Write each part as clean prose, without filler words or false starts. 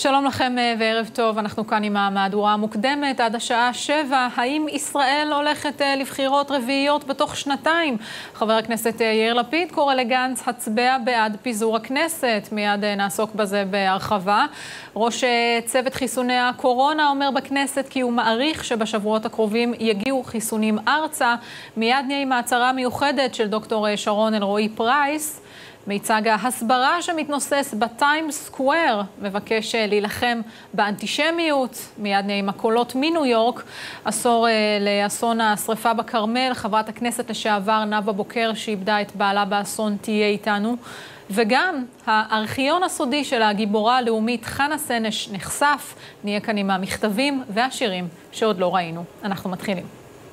שלום לכם וערב טוב, אנחנו כאן עם המהדורה המוקדמת עד השעה 7. האם ישראל הולכת לבחירות רביעיות בתוך שנתיים? חבר הכנסת יאיר לפיד קורא לגנץ הצבע בעד פיזור הכנסת. מיד נעסוק בזה בהרחבה. ראש צוות חיסוני הקורונה אומר בכנסת כי הוא מעריך שבשבועות הקרובים יגיעו חיסונים ארצה. מיד נהיה עם ההצהרה מיוחדת של דוקטור שרון אלרועי פרייס. מיצג ההסברה שמתנוסס בטיימס סקוואר מבקש להילחם באנטישמיות. מיד נהיה עם הקולות מניו יורק. עשור לאסון השריפה בכרמל. חברת הכנסת לשעבר נאוה בוקר שאיבדה את בעלה באסון תהיה איתנו. וגם הארכיון הסודי של הגיבורה הלאומית חנה סנש נחשף. נהיה כאן עם המכתבים והשירים שעוד לא ראינו. אנחנו מתחילים.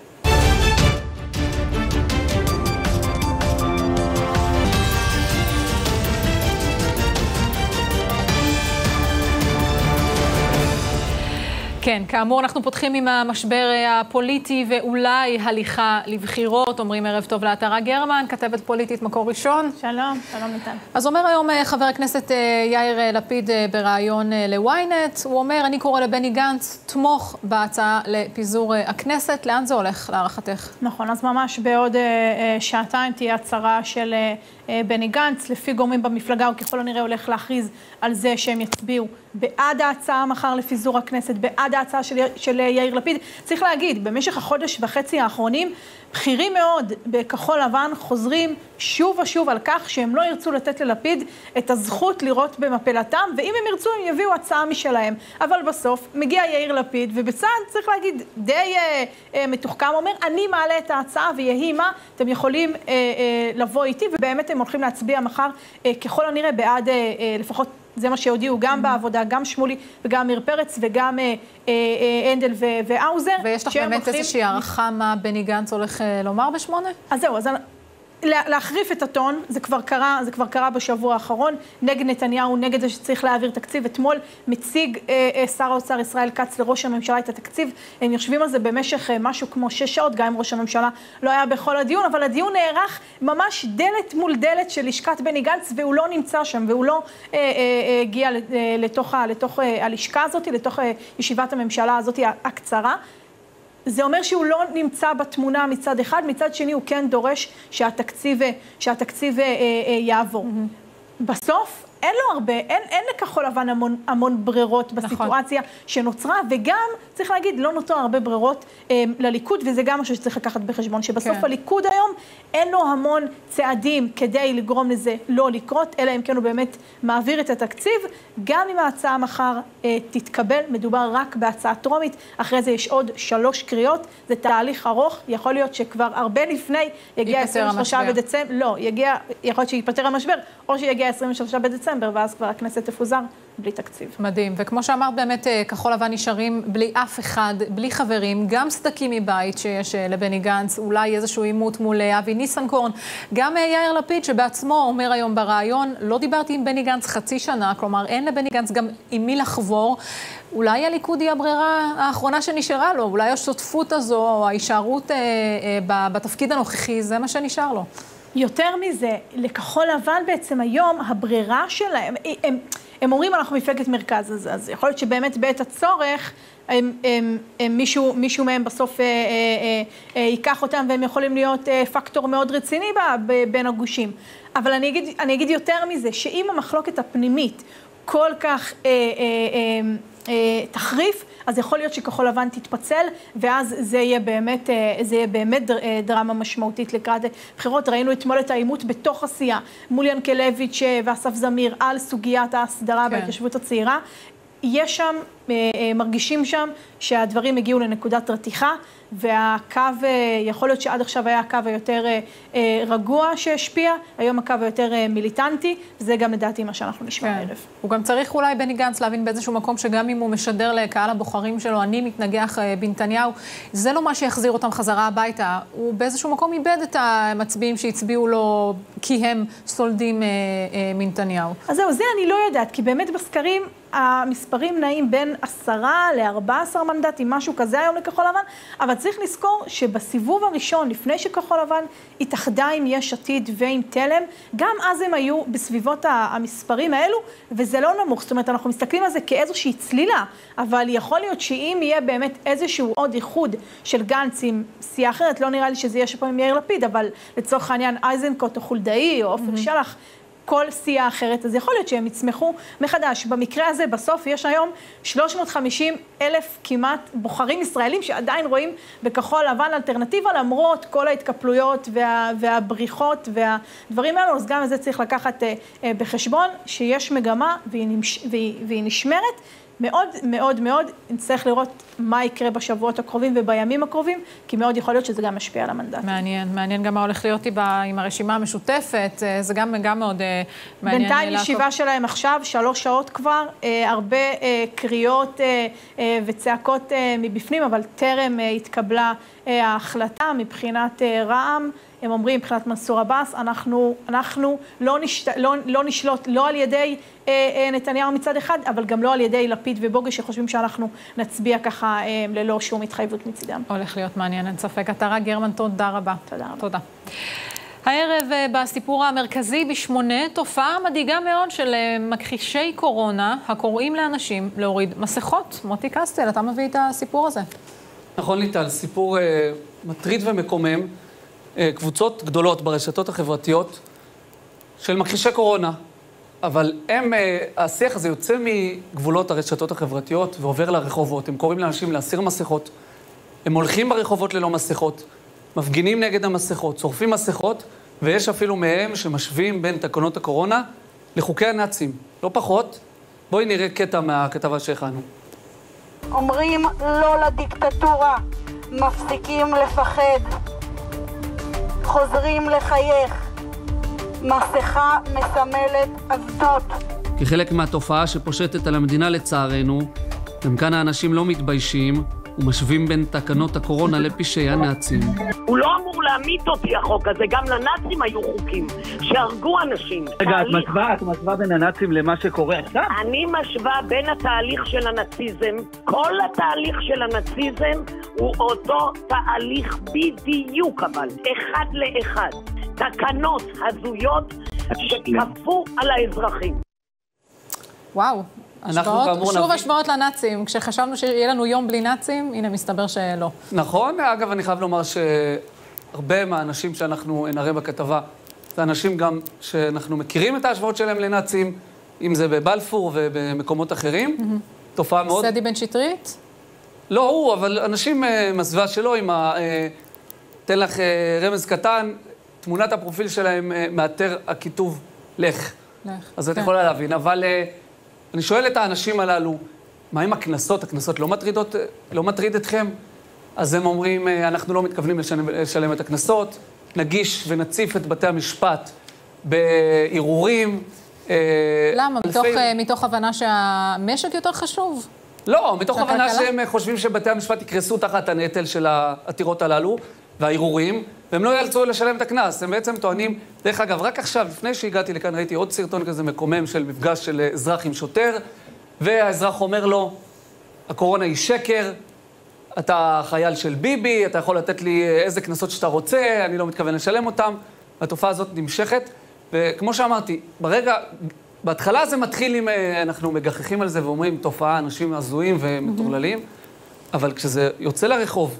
כן, כאמור אנחנו פותחים עם המשבר הפוליטי ואולי הליכה לבחירות. אומרים ערב טוב לאתרה גרמן, כתבת פוליטית מקור ראשון. שלום, שלום ניתן. אז אומר היום חבר הכנסת יאיר לפיד ברעיון לוויינט, הוא אומר, אני קורא לבני גנץ, תמוך בהצעה לפיזור הכנסת. לאן זה הולך להערכתך? נכון, אז ממש בעוד שעתיים תהיה הצהרה של בני גנץ. לפי גורמים במפלגה הוא ככל הנראה הולך להכריז על זה שהם יצביעו בעד ההצעה מחר לפיזור הכנסת, בעד ההצעה של יאיר לפיד. צריך להגיד, במשך החודש וחצי האחרונים, בכירים מאוד בכחול לבן חוזרים שוב ושוב על כך שהם לא ירצו לתת ללפיד את הזכות לראות במפלתם, ואם הם ירצו הם יביאו הצעה משלהם. אבל בסוף מגיע יאיר לפיד, ובצד צריך להגיד די מתוחכם, אומר, אני מעלה את ההצעה ויהי מה, אתם יכולים לבוא איתי, ובאמת הם הולכים להצביע מחר ככל הנראה בעד לפחות זה מה שהודיעו גם בעבודה, גם שמולי וגם אמיר פרץ וגם הנדל ואוזר. ויש לך באמת איזושהי הערכה מה בני גנץ הולך לומר ב8? אז זהו, אז להחריף את הטון, זה כבר קרה בשבוע האחרון, נגד נתניהו, נגד זה שצריך להעביר תקציב. אתמול מציג שר האוצר ישראל כץ לראש הממשלה את התקציב, הם יושבים על זה במשך משהו כמו 6 שעות, גם אם ראש הממשלה לא היה בכל הדיון, אבל הדיון נערך ממש דלת מול דלת של לשכת בני גנץ, והוא לא נמצא שם, והוא לא הגיע לתוך הלשכה הזאת, לתוך ישיבת הממשלה הזאת הקצרה. זה אומר שהוא לא נמצא בתמונה מצד אחד, מצד שני הוא כן דורש שהתקציב יעבור. בסוף אין לו הרבה, אין לכחול לבן המון ברירות בסיטואציה שנוצרה, וגם צריך להגיד, לא נותר הרבה ברירות לליכוד, וזה גם משהו שצריך לקחת בחשבון, שבסוף הליכוד היום אין לו המון צעדים כדי לגרום לזה לא לקרות, אלא אם כן הוא באמת מעביר את התקציב. גם אם ההצעה מחר תתקבל, מדובר רק בהצעה טרומית, אחרי זה יש עוד 3 קריאות, זה תהליך ארוך, יכול להיות שכבר הרבה לפני יגיע 23 בדצמבר, לא, יכול להיות שיפטר המשבר, או שיגיע 23 בדצמבר, ואז כבר הכנסת תפוזר בלי תקציב. מדהים, וכמו שאמרת באמת, כחול לבן נשארים בלי אף אחד, בלי חברים, גם סדקים מבית שיש לבני גנץ, אולי איזשהו עימות מול אבי ניסנקורן, גם יאיר לפיד שבעצמו אומר היום ברעיון, לא דיברתי עם בני גנץ חצי שנה, כלומר אין לבני גנץ גם עם מי לחבור, אולי הליכוד היא הברירה האחרונה שנשארה לו, אולי השותפות הזו או ההישארות בתפקיד הנוכחי, זה מה שנשאר לו. יותר מזה, לכחול לבן בעצם היום הברירה שלהם, הם אומרים אנחנו מפלגת מרכז, אז יכול להיות שבאמת בעת הצורך מישהו מהם בסוף ייקח אותם, והם יכולים להיות פקטור מאוד רציני בין הגושים. אבל אני אגיד יותר מזה, שאם המחלוקת הפנימית כל כך תחריף, אז יכול להיות שכחול לבן תתפצל, ואז זה יהיה באמת דרמה משמעותית לקראת בחירות. ראינו אתמול את העימות בתוך הסיעה, מול ינקלביץ' ואסף זמיר, על סוגיית ההסדרה בהתיישבות הצעירה. יש שם, מרגישים שם שהדברים הגיעו לנקודת רתיחה, והקו, יכול להיות שעד עכשיו היה הקו היותר רגוע שהשפיע, היום הקו היותר מיליטנטי, וזה גם לדעתי מה שאנחנו נשמע הערב. הוא גם צריך אולי בני גנץ להבין באיזשהו מקום שגם אם הוא משדר לקהל הבוחרים שלו, אני מתנגח בנתניהו, זה לא מה שיחזיר אותם חזרה הביתה. הוא באיזשהו מקום איבד את המצביעים שהצביעו לו כי הם סולדים מנתניהו. אז זהו, זה אני לא יודעת, כי באמת בסקרים המספרים נעים בין 10 ל-14 מנדטים, משהו כזה היום לכחול לבן, אבל צריך לזכור שבסיבוב הראשון, לפני שכחול לבן התאחדה עם יש עתיד ועם תלם, גם אז הם היו בסביבות המספרים האלו, וזה לא נמוך, זאת אומרת, אנחנו מסתכלים על זה כאיזושהי צלילה, אבל יכול להיות שאם יהיה באמת איזשהו עוד איחוד של גנץ עם סיעה אחרת, לא נראה לי שזה יהיה שפה עם יאיר לפיד, אבל לצורך העניין אייזנקוט או חולדאי או עופר שלח, כל סיעה אחרת, אז יכול להיות שהם יצמחו מחדש. במקרה הזה, בסוף, יש היום 350,000 כמעט בוחרים ישראלים שעדיין רואים בכחול לבן אלטרנטיבה, למרות כל ההתקפלויות והבריחות והדברים האלו, אז גם את זה צריך לקחת בחשבון, שיש מגמה והיא נשמרת. מאוד מאוד מאוד נצטרך לראות מה יקרה בשבועות הקרובים ובימים הקרובים, כי מאוד יכול להיות שזה גם משפיע על המנדט. מעניין גם מה הולך להיות עם הרשימה המשותפת, זה גם מאוד מעניין. בינתיים ישיבה שלהם עכשיו, 3 שעות כבר, הרבה קריאות וצעקות מבפנים, אבל טרם התקבלה ההחלטה מבחינת רע"מ. הם אומרים, מבחינת מנסור עבאס, אנחנו לא נשלוט לא על ידי נתניהו מצד אחד, אבל גם לא על ידי לפיד ובוגי, שחושבים שאנחנו נצביע ככה ללא שום התחייבות מצידם. הולך להיות מעניין, אין ספק. עטרה גרמן, תודה רבה. תודה רבה. תודה. הערב בסיפור המרכזי ב8, תופעה מדאיגה מאוד של מכחישי קורונה, הקוראים לאנשים להוריד מסכות. מוטי קסטל, אתה מביא את הסיפור הזה. נכון ליטל, סיפור מטריד ומקומם. קבוצות גדולות ברשתות החברתיות של מכחישי קורונה, אבל השיח הזה יוצא מגבולות הרשתות החברתיות ועובר לרחובות. הם קוראים לאנשים להסיר מסכות, הם הולכים ברחובות ללא מסכות, מפגינים נגד המסכות, צורפים מסכות, ויש אפילו מהם שמשווים בין תקנות הקורונה לחוקי הנאצים. לא פחות. בואי נראה קטע מהכתבה שהכנו. אומרים לא לדיקטטורה, מפסיקים לפחד, חוזרים לחייך. מסכה מסמלת עבדות. כחלק מהתופעה שפושטת על המדינה לצערנו, גם כאן האנשים לא מתביישים ומשווים בין תקנות הקורונה לפשעי הנאצים. הוא לא אמור להעמיד אותי החוק הזה, גם לנאצים היו חוקים שהרגו אנשים. רגע, את משווה בין הנאצים למה שקורה עכשיו? אני משווה בין התהליך של הנאציזם, כל התהליך של הנאציזם הוא אותו תהליך בדיוק, אבל אחד לאחד. תקנות הזויות שכפו על האזרחים. וואו, שוב השוואות לנאצים. כשחשבנו שיהיה לנו יום בלי נאצים, הנה מסתבר שלא. נכון, אגב אני חייב לומר שהרבה מהאנשים שאנחנו נראה בכתבה, זה אנשים גם שאנחנו מכירים את ההשוואות שלהם לנאצים, אם זה בבלפור ובמקומות אחרים. תופעה מאוד... סדי בן שטרית? לא הוא, אבל אנשים מסביבה שלו, תן לך רמז קטן, תמונת הפרופיל שלהם מאתר הכיתוב לך. אז את יכולה להבין, אבל אני שואל את האנשים הללו, מה עם הכנסות? הכנסות לא מטריד אתכם? אז הם אומרים, אנחנו לא מתכוונים לשלם את הכנסות, נגיש ונציף את בתי המשפט בערעורים. למה? מתוך הבנה שהמשק יותר חשוב? לא, מתוך הבנה שהם חושבים שבתי המשפט יקרסו תחת הנטל של העתירות הללו והערעורים, והם לא יאלצו לשלם את הכנס. הם בעצם טוענים, דרך אגב, רק עכשיו, לפני שהגעתי לכאן, ראיתי עוד סרטון כזה מקומם של מפגש של אזרח עם שוטר, והאזרח אומר לו, הקורונה היא שקר, אתה חייל של ביבי, אתה יכול לתת לי איזה כנסות שאתה רוצה, אני לא מתכוון לשלם אותם. התופעה הזאת נמשכת, וכמו שאמרתי, בהתחלה זה מתחיל אם אנחנו מגחכים על זה ואומרים, תופעה, אנשים הזויים ומטורללים, אבל כשזה יוצא לרחוב,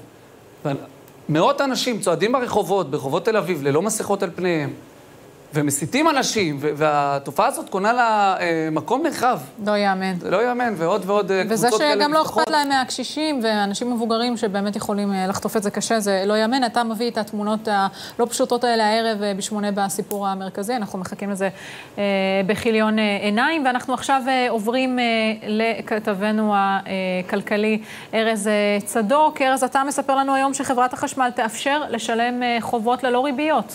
מאות אנשים צועדים ברחובות תל אביב, ללא מסכות על פניהם, ומסיתים אנשים, והתופעה הזאת קונה לה מקום נרחב. לא יאמן. זה לא יאמן, ועוד ועוד קבוצות כאלה. וזה שגם לא אכפת להם מהקשישים, ואנשים מבוגרים שבאמת יכולים לחטוף את זה קשה, זה לא יאמן. אתה מביא את התמונות הלא פשוטות האלה הערב ב8 בסיפור המרכזי, אנחנו מחכים לזה בכיליון עיניים, ואנחנו עכשיו עוברים לכתבנו הכלכלי ארז צדוק. ארז, אתה מספר לנו היום שחברת החשמל תאפשר לשלם חובות ללא ריביות.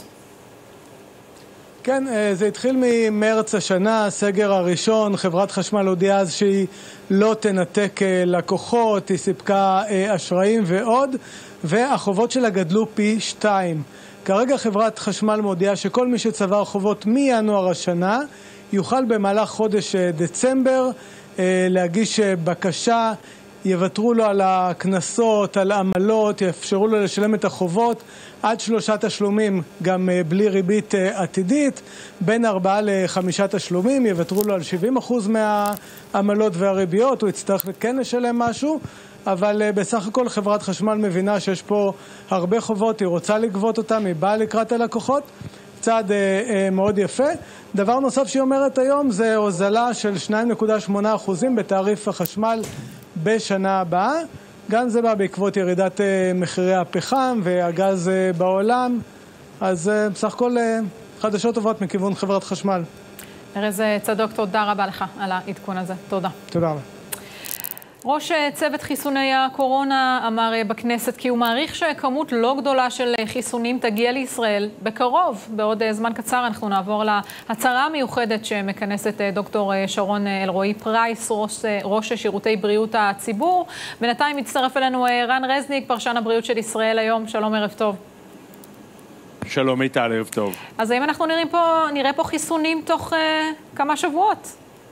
כן, זה התחיל ממרץ השנה, הסגר הראשון, חברת חשמל הודיעה אז שהיא לא תנתק לקוחות, היא סיפקה אשראים ועוד, והחובות שלה גדלו פי 2. כרגע חברת חשמל מודיעה שכל מי שצבר חובות מינואר השנה, יוכל במהלך חודש דצמבר להגיש בקשה, יוותרו לו על הכנסות, על עמלות, יאפשרו לו לשלם את החובות עד 3 תשלומים, גם בלי ריבית עתידית, בין 4 ל5 תשלומים, יוותרו לו על 70% מהעמלות והריביות, הוא יצטרך כן לשלם משהו, אבל בסך הכל חברת חשמל מבינה שיש פה הרבה חובות, היא רוצה לגבות אותם, היא באה לקראת הלקוחות, צעד מאוד יפה. דבר נוסף שהיא אומרת היום זה הוזלה של 2.8% בתעריף החשמל בשנה הבאה. גם זה בא בעקבות ירידת מחירי הפחם והגז בעולם. אז בסך הכל חדשות טובות מכיוון חברת חשמל. ארז צדוק, תודה רבה לך על העדכון הזה. תודה. תודה רבה. ראש צוות חיסוני הקורונה אמר בכנסת כי הוא מעריך שכמות לא גדולה של חיסונים תגיע לישראל בקרוב. בעוד זמן קצר אנחנו נעבור להצהרה המיוחדת שמכנסת דוקטור שרון אלרועי פרייס, ראש שירותי בריאות הציבור. בינתיים מצטרף אלינו רן רזניק, פרשן הבריאות של ישראל היום. שלום, ערב טוב. שלום מיטל, ערב טוב. אז האם אנחנו נראה פה חיסונים תוך כמה שבועות?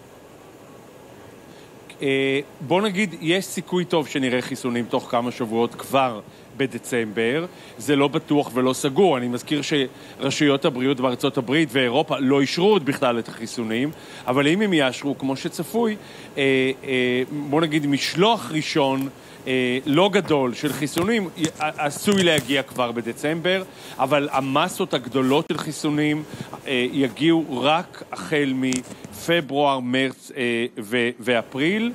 בוא נגיד, יש סיכוי טוב שנראה חיסונים תוך כמה שבועות כבר בדצמבר. זה לא בטוח ולא סגור. אני מזכיר שרשויות הבריאות בארצות הברית ואירופה לא אישרו בכלל את החיסונים, אבל אם הם יאשרו כמו שצפוי, בוא נגיד משלוח ראשון לא גדול של חיסונים עשוי להגיע כבר בדצמבר, אבל המסות הגדולות של חיסונים יגיעו רק החל מפברואר, מרץ ואפריל.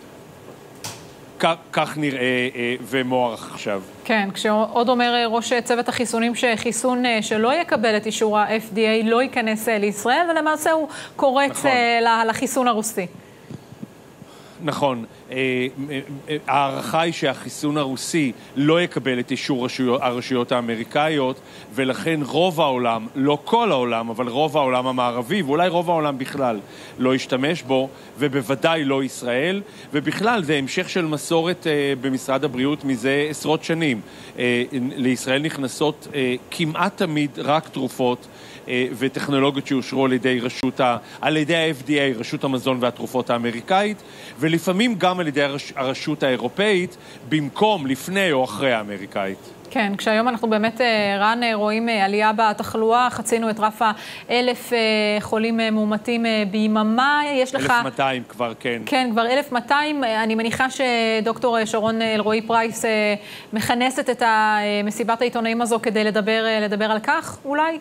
כך נראה ומוערך עכשיו. כן, כשעוד אומר ראש צוות החיסונים שחיסון שלא יקבל את אישור ה-FDA לא ייכנס לישראל, ולמעשה הוא קורץ לחיסון הרוסי. נכון. הערכה היא שהחיסון הרוסי לא יקבל את אישור הרשויות האמריקאיות, ולכן רוב העולם, לא כל העולם, אבל רוב העולם המערבי, ואולי רוב העולם בכלל, לא ישתמש בו, ובוודאי לא ישראל, ובכלל זה המשך של מסורת במשרד הבריאות מזה עשרות שנים. לישראל נכנסות כמעט תמיד רק תרופות וטכנולוגיות שאושרו על ידי ה-FDA, רשות המזון והתרופות האמריקאית, ולפעמים גם על ידי הרשות האירופאית, במקום, לפני או אחרי האמריקאית. כן, כשהיום אנחנו באמת, רן, רואים עלייה בתחלואה, חצינו את רף 1,000 חולים מאומתים ביממה, יש לך... 1,200 כבר, כן. כן, כבר 1,200. אני מניחה שדוקטור שרון אלרועי פרייס מכנסת את מסיבת העיתונאים הזו כדי לדבר על כך, אולי?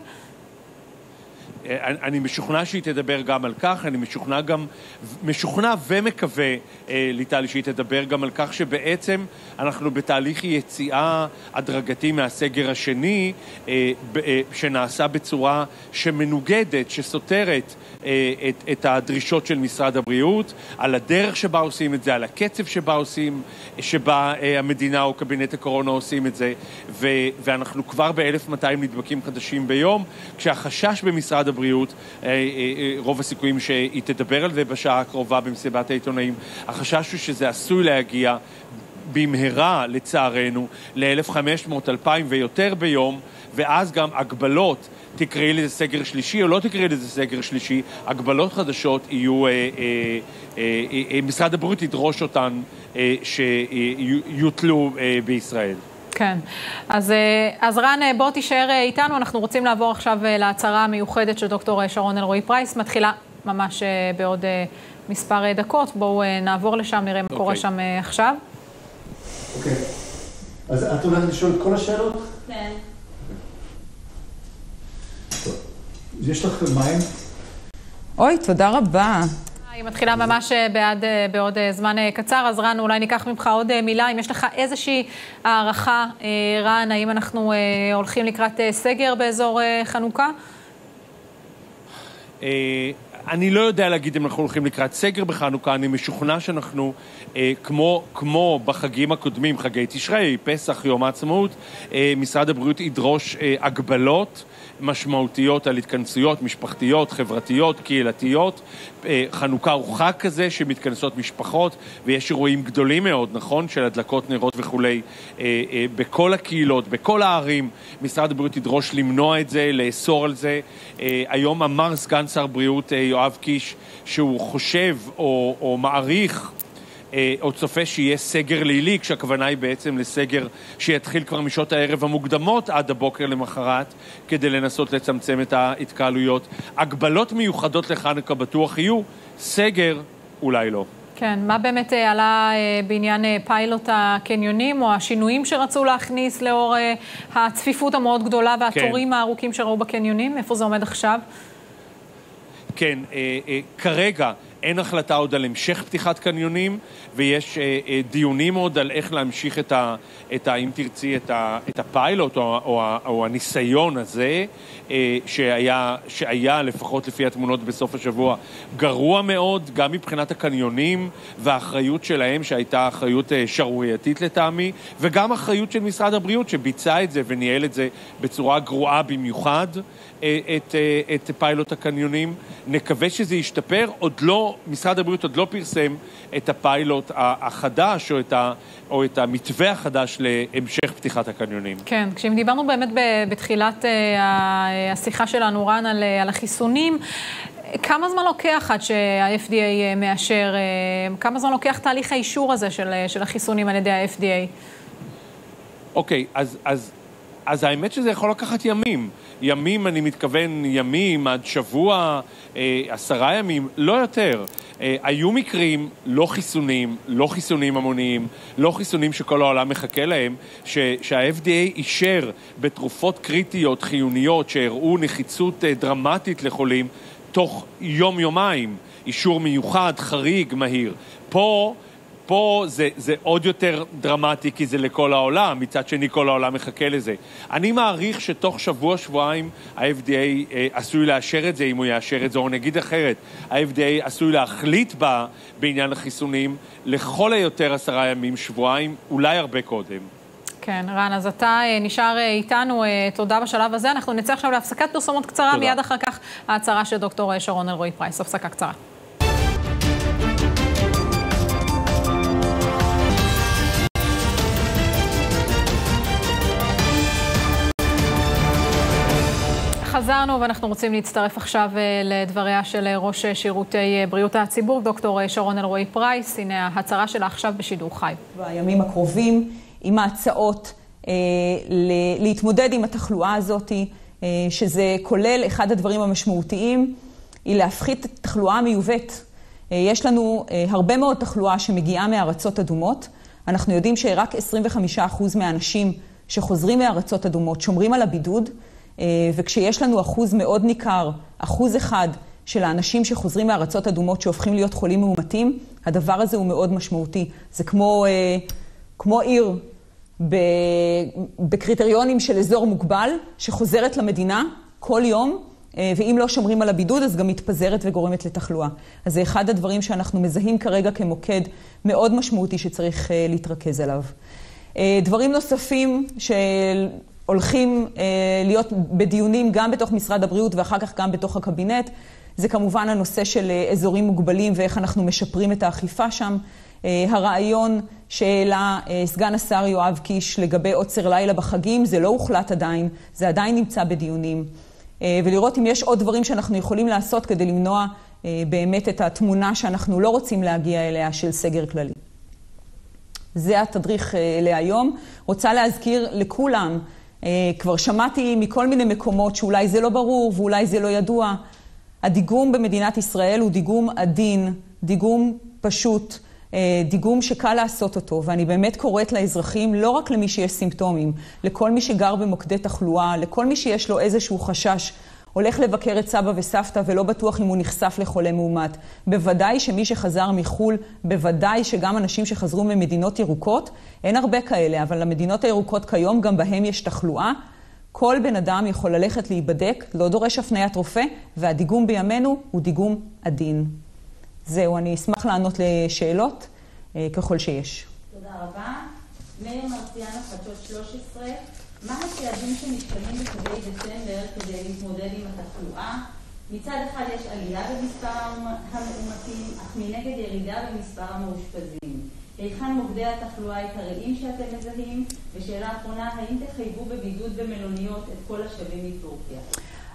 אני משוכנע שהיא תדבר גם על כך, אני משוכנע ומקווה, ליטל, שהיא תדבר גם על כך שבעצם אנחנו בתהליך יציאה הדרגתי מהסגר השני, שנעשה בצורה שמנוגדת, שסותרת את הדרישות של משרד הבריאות, על הדרך שבה עושים את זה, על הקצב שבה המדינה או קבינט הקורונה עושים את זה, ואנחנו כבר ב-1,200 נדבקים חדשים ביום, כשהחשש במשרד הבריאות, רוב הסיכויים שהיא תדבר על זה בשעה הקרובה במסיבת העיתונאים, החשש הוא שזה עשוי להגיע במהרה, לצערנו, ל-1,500, 2,000 ויותר ביום, ואז גם הגבלות, תקראי לזה סגר שלישי או לא תקראי לזה סגר שלישי, הגבלות חדשות יהיו, משרד הבריאות ידרוש אותן שיוטלו בישראל. כן. אז רן, בוא תישאר איתנו, אנחנו רוצים לעבור עכשיו להצהרה המיוחדת של דוקטור שרון אלרועי פרייס, מתחילה ממש בעוד מספר דקות, בואו נעבור לשם, נראה מה קורה שם עכשיו. אוקיי. אז את הולכת לשאול את כל השאלות? כן. טוב. יש לך מים? אוי, תודה רבה. היא מתחילה ממש בעוד זמן קצר, אז רן, אולי ניקח ממך עוד מילה, אם יש לך איזושהי הערכה, רן, האם אנחנו הולכים לקראת סגר באזור חנוכה? אני לא יודע להגיד אם אנחנו הולכים לקראת סגר בחנוכה, אני משוכנע שאנחנו, כמו בחגים הקודמים, חגי תשרי, פסח, יום העצמאות, משרד הבריאות ידרוש הגבלות משמעותיות על התכנסויות משפחתיות, חברתיות, קהילתיות. חנוכה הוא חג כזה שמתכנסות משפחות, ויש אירועים גדולים מאוד, נכון? של הדלקות נרות וכולי, בכל הקהילות, בכל הערים. משרד הבריאות ידרוש למנוע את זה, לאסור על זה. היום אמר סגן שר בריאות יואב קיש שהוא חושב או מעריך או צופה שיהיה סגר לילי, כשהכוונה היא בעצם לסגר שיתחיל כבר משעות הערב המוקדמות עד הבוקר למחרת, כדי לנסות לצמצם את ההתקהלויות. הגבלות מיוחדות לחנוכה בטוח יהיו, סגר אולי לא. כן, מה באמת עלה בעניין פיילוט הקניונים, או השינויים שרצו להכניס לאור הצפיפות המאוד גדולה והתורים הארוכים שראו בקניונים? איפה זה עומד עכשיו? כן, כרגע אין החלטה עוד על המשך פתיחת קניונים, ויש דיונים עוד על איך להמשיך אם תרצי, את הפיילוט או הניסיון הזה, שהיה לפחות לפי התמונות בסוף השבוע גרוע מאוד, גם מבחינת הקניונים והאחריות שלהם, שהייתה אחריות שערורייתית לטעמי, וגם אחריות של משרד הבריאות שביצע את זה וניהל את זה בצורה גרועה במיוחד, את פיילוט הקניונים. נקווה שזה ישתפר. משרד הבריאות עוד לא פרסם את הפיילוט החדש או את המתווה החדש להמשך פתיחת הקניונים. כן, כשאם דיברנו באמת בתחילת השיחה שלנו, רן, על החיסונים, כמה זמן לוקח עד שה-FDA מאשר, כמה זמן לוקח תהליך האישור הזה של החיסונים על ידי ה-FDA? אוקיי, אז האמת שזה יכול לקחת ימים. ימים, אני מתכוון ימים עד שבוע, 10 ימים, לא יותר. היו מקרים, לא חיסונים המוניים, לא חיסונים שכל העולם מחכה להם, שה-FDA אישר בתרופות קריטיות, חיוניות, שהראו נחיצות דרמטית לחולים, תוך יום-יומיים, אישור מיוחד, חריג, מהיר. פה זה עוד יותר דרמטי, כי זה לכל העולם, מצד שני כל העולם מחכה לזה. אני מעריך שתוך שבוע-שבועיים ה-FDA עשוי לאשר את זה, אם הוא יאשר את זה, או נגיד אחרת, ה-FDA עשוי להחליט בעניין החיסונים, לכל היותר 10 ימים, שבועיים, אולי הרבה קודם. כן, רן, אז אתה נשאר איתנו, תודה בשלב הזה. אנחנו נצא עכשיו להפסקת פרסומות קצרה, תודה. מיד אחר כך ההצהרה של דוקטור שרון אלרועי פרייס. הפסקה קצרה. חזרנו ואנחנו רוצים להצטרף עכשיו לדבריה של ראש שירותי בריאות הציבור, דוקטור שרון אלרועי פרייס. הנה ההצהרה שלה עכשיו בשידור חי. בימים הקרובים עם ההצעות להתמודד עם התחלואה הזאת, שזה כולל אחד הדברים המשמעותיים, היא להפחית את התחלואה המיובאת. יש לנו הרבה מאוד תחלואה שמגיעה מארצות אדומות. אנחנו יודעים שרק 25% מהאנשים שחוזרים מארצות אדומות שומרים על הבידוד, וכשיש לנו אחוז מאוד ניכר, 1% של האנשים שחוזרים מארצות אדומות שהופכים להיות חולים מאומתים, הדבר הזה הוא מאוד משמעותי. זה כמו עיר בקריטריונים של אזור מוגבל, שחוזרת למדינה כל יום, ואם לא שומרים על הבידוד, אז גם מתפזרת וגורמת לתחלואה. אז זה אחד הדברים שאנחנו מזהים כרגע כמוקד מאוד משמעותי שצריך להתרכז עליו. דברים נוספים הולכים להיות בדיונים גם בתוך משרד הבריאות ואחר כך גם בתוך הקבינט. זה כמובן הנושא של אזורים מוגבלים ואיך אנחנו משפרים את האכיפה שם. הרעיון שהעלה סגן השר יואב קיש לגבי עוצר לילה בחגים, זה לא הוחלט עדיין, זה עדיין נמצא בדיונים. ולראות אם יש עוד דברים שאנחנו יכולים לעשות כדי למנוע באמת את התמונה שאנחנו לא רוצים להגיע אליה של סגר כללי. זה התדריך להיום. רוצה להזכיר לכולם, כבר שמעתי מכל מיני מקומות שאולי זה לא ברור ואולי זה לא ידוע. הדיגום במדינת ישראל הוא דיגום עדין, דיגום פשוט, דיגום שקל לעשות אותו, ואני באמת קוראת לאזרחים, לא רק למי שיש סימפטומים, לכל מי שגר במוקדי תחלואה, לכל מי שיש לו איזשהו חשש, הולך לבקר את סבא וסבתא ולא בטוח אם הוא נחשף לחולה מאומת. בוודאי שמי שחזר מחול, בוודאי שגם אנשים שחזרו ממדינות ירוקות, אין הרבה כאלה, אבל למדינות הירוקות כיום גם בהם יש תחלואה. כל בן אדם יכול ללכת להיבדק, לא דורש הפניית רופא, והדיגום בימינו הוא דיגום עדין. זהו, אני אשמח לענות לשאלות ככל שיש. תודה רבה. מאיר מרציאנו, חדשות 13. מה הצעדים שנשקלים בקווי דצמבר כדי להתמודד עם התחלואה? מצד אחד יש עלייה במספר המאומתים, אך מנגד ירידה במספר המאושפזים. היכן מוקדי התחלואה העיקריים שאתם מזהים? ושאלה אחרונה, האם תחייבו בבידוד במלוניות את כל השבים מטורקיה?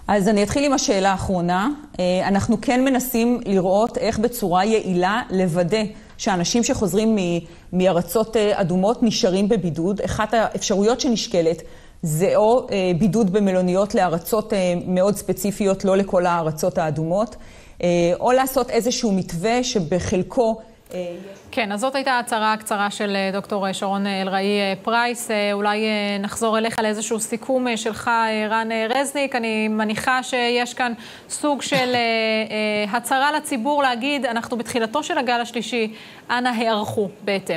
אז אני אתחיל עם השאלה האחרונה. אנחנו כן מנסים לראות איך בצורה יעילה לוודא שאנשים שחוזרים מארצות אדומות נשארים בבידוד. אחת האפשרויות שנשקלת זה או בידוד במלוניות לארצות מאוד ספציפיות, לא לכל הארצות האדומות, או לעשות איזשהו מתווה שבחלקו... כן, אז זאת הייתה ההצהרה הקצרה של דוקטור שרון אלראי פרייס. אולי נחזור אליך לאיזשהו סיכום שלך, רן רזניק. אני מניחה שיש כאן סוג של הצהרה לציבור להגיד, אנחנו בתחילתו של הגל השלישי, אנא הערכו בהתאם.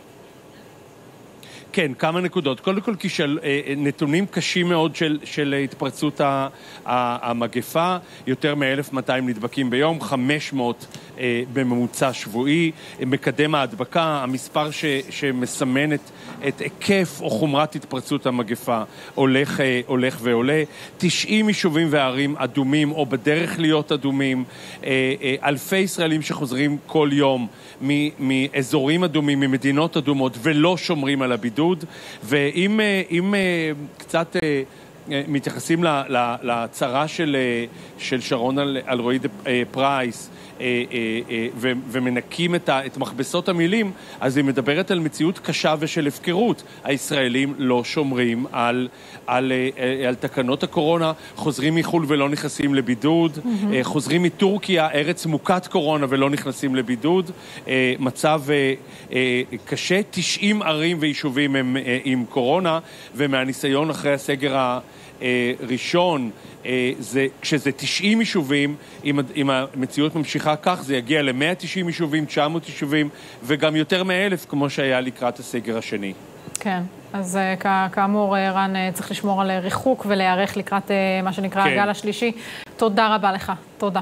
כן, כמה נקודות. קודם כל, נתונים קשים מאוד של התפרצות המגפה, יותר מ-1,200 נדבקים ביום, 500 בממוצע שבועי, מקדם ההדבקה, המספר שמסמן את היקף או חומרת התפרצות המגפה הולך ועולה. 90 יישובים וערים אדומים או בדרך להיות אדומים, אלפי ישראלים שחוזרים כל יום מאזורים אדומים, ממדינות אדומות ולא שומרים על הבידוד. ואם קצת מתייחסים להצהרה של שרון אלראי פרייס ומנקים את מכבסות המילים, אז היא מדברת על מציאות קשה ושל הפקרות. הישראלים לא שומרים על תקנות הקורונה, חוזרים מחול ולא נכנסים לבידוד, חוזרים מטורקיה, ארץ מוכת קורונה ולא נכנסים לבידוד, מצב קשה. 90 ערים ויישובים הם עם קורונה, ומהניסיון אחרי הסגר ראשון, כשזה 90 יישובים, אם המציאות ממשיכה כך, זה יגיע ל-190 יישובים, 900 יישובים, וגם יותר מ1,000, כמו שהיה לקראת הסגר השני. כן, אז כאמור, רן, צריך לשמור על ריחוק ולהיערך לקראת מה שנקרא הגל השלישי. תודה רבה לך. תודה.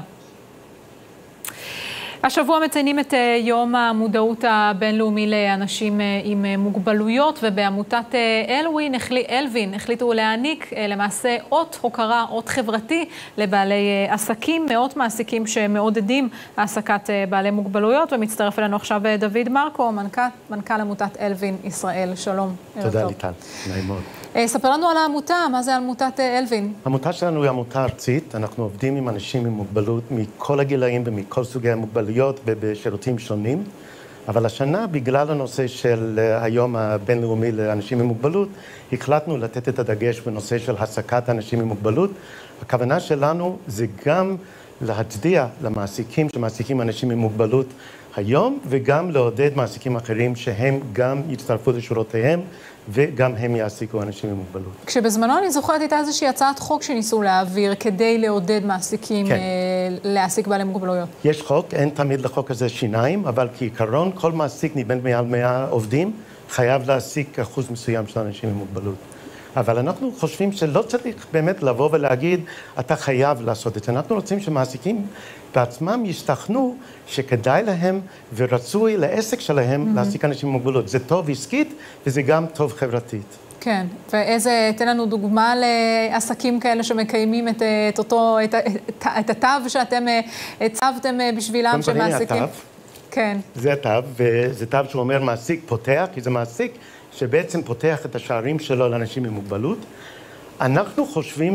השבוע מציינים את יום המודעות הבינלאומי לאנשים עם מוגבלויות, ובעמותת אלווין החליטו להעניק למעשה אות הוקרה, אות חברתי לבעלי עסקים, מאות מעסיקים שמעודדים העסקת בעלי מוגבלויות, ומצטרף אלינו עכשיו דוד מרקו, מנכ"ל עמותת אלווין ישראל. שלום. תודה ליטל, נעים מאוד. ספר לנו על העמותה, מה זה עמותת אלווין? העמותה שלנו היא עמותה ארצית, אנחנו עובדים עם אנשים עם מוגבלות מכל הגילאים ומכל סוגי המוגבלויות ובשירותים שונים, אבל השנה, בגלל הנושא של היום הבינלאומי לאנשים עם מוגבלות, החלטנו לתת את הדגש בנושא של העסקת אנשים עם מוגבלות. הכוונה שלנו זה גם להצדיע למעסיקים שמעסיקים אנשים עם מוגבלות היום, וגם לעודד מעסיקים אחרים שהם גם יצטרפו לשורותיהם, וגם הם יעסיקו אנשים עם מוגבלות. כשבזמנו אני זוכרת הייתה איזושהי הצעת חוק שניסו להעביר כדי לעודד מעסיקים להעסיק בעלי מוגבלויות. יש חוק, אין תמיד לחוק הזה שיניים, אבל כעיקרון כל מעסיק נדמה מעל 100 עובדים חייב להעסיק אחוז מסוים של אנשים עם מוגבלות. אבל אנחנו חושבים שלא צריך באמת לבוא ולהגיד, אתה חייב לעשות את זה. אנחנו רוצים שמעסיקים בעצמם ישתכנעו שכדאי להם ורצוי לעסק שלהם להעסיק אנשים עם מוגבלות. זה טוב עסקית וזה גם טוב חברתית. כן, תן לנו דוגמה לעסקים כאלה שמקיימים את התו שאתם הצבתם בשבילם שמעסיקים. כן. זה התו, וזה תו שאומר מעסיק פותח, כי זה מעסיק שבעצם פותח את השערים שלו לאנשים עם מוגבלות. אנחנו חושבים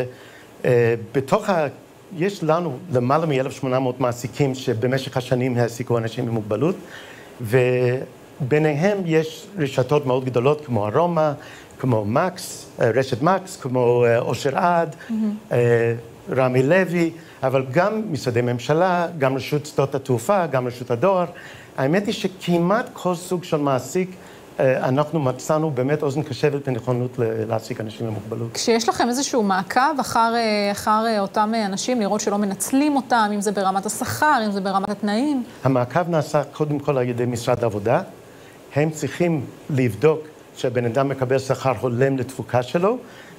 יש לנו למעלה מ-1,800 מעסיקים שבמשך השנים העסיקו אנשים עם מוגבלות, וביניהם יש רשתות מאוד גדולות כמו ארומה, כמו מקס, רשת מקס, כמו אושר עד, רמי לוי, אבל גם משרדי ממשלה, גם רשות שדות התעופה, גם רשות הדואר. האמת היא שכמעט כל סוג של מעסיק אנחנו מצאנו באמת אוזן קשבת ונכונות להעסיק אנשים עם מוגבלות. כשיש לכם איזשהו מעקב אחר אותם אנשים, לראות שלא מנצלים אותם, אם זה ברמת השכר, אם זה ברמת התנאים? המעקב נעשה קודם כל על ידי משרד העבודה. הם צריכים לבדוק שהבן אדם מקבל שכר הולם לתפוקה שלו,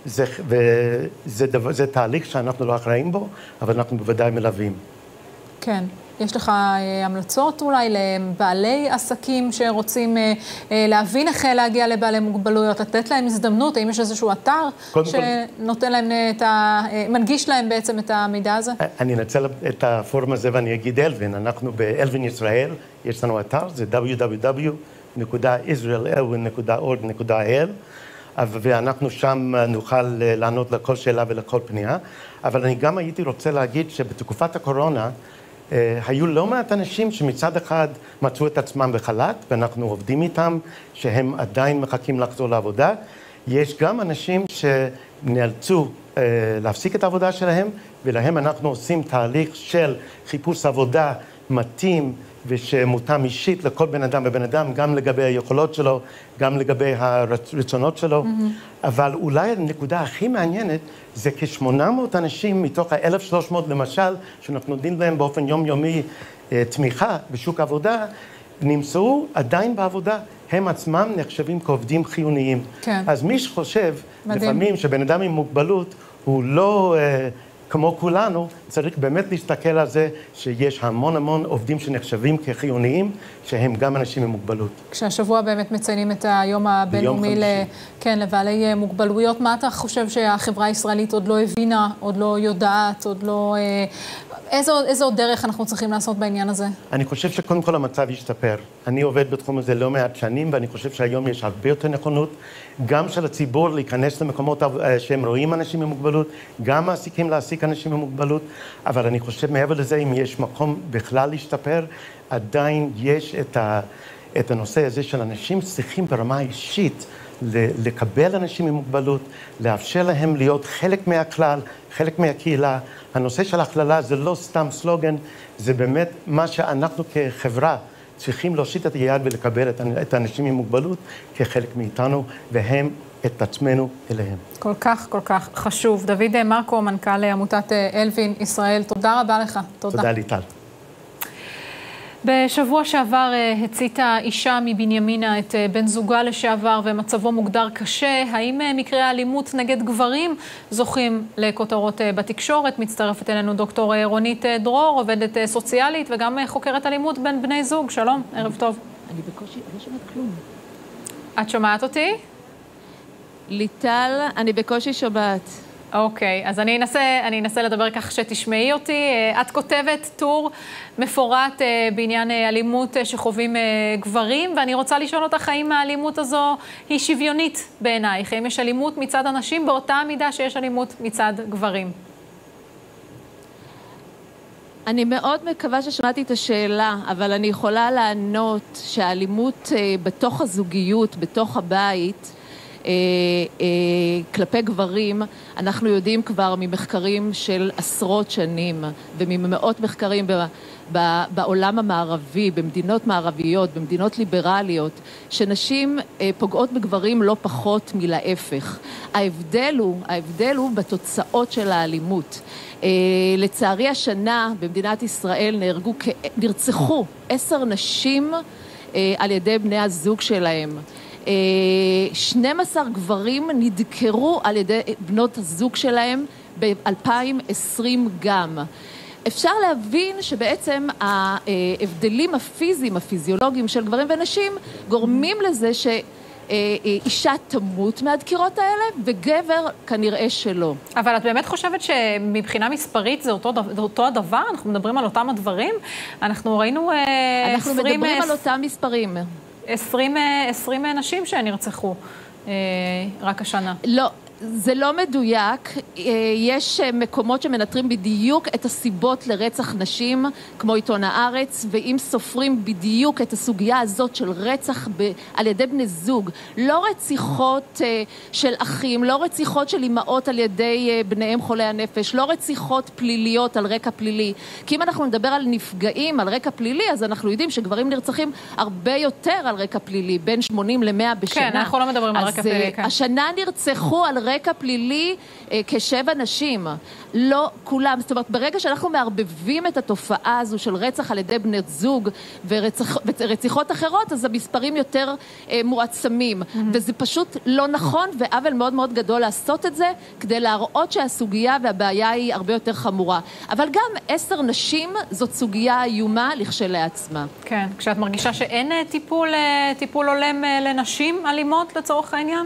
וזה תהליך שאנחנו לא אחראים בו, אבל אנחנו בוודאי מלווים. כן. יש לך המלצות אולי לבעלי עסקים שרוצים להבין איך להגיע לבעלי מוגבלויות, לתת להם הזדמנות, האם יש איזשהו אתר שנותן להם מנגיש להם בעצם את המידע הזה? אני אנצל את הפורום הזה ואני אגיד אלווין. אנחנו באלווין ישראל, יש לנו אתר, זה www.israelelwin.org.il. ואנחנו שם נוכל לענות לכל שאלה ולכל פנייה. אבל אני גם הייתי רוצה להגיד שבתקופת הקורונה, היו לא מעט אנשים שמצד אחד מצאו את עצמם בחל"ת, ואנחנו עובדים איתם, שהם עדיין מחכים לחזור לעבודה. יש גם אנשים שנאלצו להפסיק את העבודה שלהם, ולהם אנחנו עושים תהליך של חיפוש עבודה מתאים ושמותאם אישית לכל בן אדם ובן אדם, גם לגבי היכולות שלו, גם לגבי הרצונות שלו. אבל אולי הנקודה הכי מעניינת זה כ-800 אנשים מתוך ה-1,300 למשל, שאנחנו נותנים להם באופן יומיומי תמיכה בשוק עבודה, נמצאו עדיין בעבודה. הם עצמם נחשבים כעובדים חיוניים. כן. אז מי שחושב לפעמים שבן אדם עם מוגבלות הוא לא כמו כולנו, צריך באמת להסתכל על זה שיש המון עובדים שנחשבים כחיוניים, שהם גם אנשים עם מוגבלות. כשהשבוע באמת מציינים את היום הבינלאומי לבעלי מוגבלויות, מה אתה חושב שהחברה הישראלית עוד לא הבינה, עוד לא יודעת, עוד לא... איזו דרך אנחנו צריכים לעשות בעניין הזה? אני חושב שקודם כל המצב ישתפר. אני עובד בתחום הזה לא מעט שנים, ואני חושב שהיום יש הרבה יותר נכונות, גם של הציבור להיכנס למקומות שהם רואים אנשים עם מוגבלות, גם מעסיקים להעסיק אנשים עם מוגבלות, אבל אני חושב מעבר לזה, אם יש מקום בכלל להשתפר, עדיין יש את הנושא הזה של אנשים צריכים ברמה אישית לקבל אנשים עם מוגבלות, לאפשר להם להיות חלק מהכלל, חלק מהקהילה. הנושא של הכללה זה לא סתם סלוגן, זה באמת מה שאנחנו כחברה צריכים להושיט את היד ולקבל את האנשים עם מוגבלות כחלק מאיתנו, והם את עצמנו אליהם. כל כך חשוב. דוד מרקו, מנכ"ל עמותת אלווין ישראל, תודה רבה לך. תודה ליטל. בשבוע שעבר הציתה אישה מבנימינה את בן זוגה לשעבר ומצבו מוגדר קשה. האם מקרי האלימות נגד גברים זוכים לכותרות בתקשורת? מצטרפת אלינו דוקטור רונית דרור, עובדת סוציאלית וגם חוקרת אלימות בין בני זוג. שלום, ערב טוב. אני בקושי, לא שומעת כלום. את שומעת אותי? ליטל, אני בקושי שומעת. אוקיי, אז אני אנסה לדבר כך שתשמעי אותי. את כותבת טור מפורט בעניין אלימות שחווים גברים, ואני רוצה לשאול אותך האם האלימות הזו היא שוויונית בעינייך? האם יש אלימות מצד אנשים באותה מידה שיש אלימות מצד גברים? אני מאוד מקווה ששמעתי את השאלה, אבל אני יכולה לענות שהאלימות בתוך הזוגיות, בתוך הבית, כלפי גברים, אנחנו יודעים כבר ממחקרים של עשרות שנים וממאות מחקרים בעולם המערבי, במדינות מערביות, במדינות ליברליות, שנשים פוגעות בגברים לא פחות מלהפך. ההבדל הוא בתוצאות של האלימות. לצערי השנה במדינת ישראל נרצחו 10 נשים על ידי בני הזוג שלהם. 12 גברים נדקרו על ידי בנות הזוג שלהם ב-2020 גם. אפשר להבין שבעצם ההבדלים הפיזיים, הפיזיולוגיים של גברים ונשים גורמים לזה שאישה תמות מהדקירות האלה וגבר כנראה שלא. אבל את באמת חושבת שמבחינה מספרית זה אותו הדבר? אנחנו מדברים על אותם הדברים? אנחנו ראינו אנחנו מדברים על אותם מספרים. 20 נשים שנרצחו רק השנה. לא, זה לא מדויק. יש מקומות שמנטרים בדיוק את הסיבות לרצח נשים, כמו עיתון הארץ, ואם סופרים בדיוק את הסוגיה הזאת של רצח על ידי בני זוג, לא רציחות של אחים, לא רציחות של אמהות על ידי בניהם חולי הנפש, לא רציחות פליליות על רקע פלילי. כי אם אנחנו נדבר על נפגעים על רקע פלילי, אז אנחנו יודעים שגברים נרצחים הרבה יותר על רקע פלילי, בין 80 ל-100 בשנה. כן, אנחנו לא מדברים על רקע פלילי. אז השנה נרצחו על רקע פלילי כ7 נשים, לא כולם. זאת אומרת, ברגע שאנחנו מערבבים את התופעה הזו של רצח על ידי בני זוג ורציחות אחרות, אז המספרים יותר מועצמים. וזה פשוט לא נכון, ועוול מאוד מאוד גדול לעשות את זה, כדי להראות שהסוגיה והבעיה היא הרבה יותר חמורה. אבל גם 10 נשים זאת סוגיה איומה לכשלעצמה. כן, כשאת מרגישה שאין טיפול הולם לנשים אלימות לצורך העניין?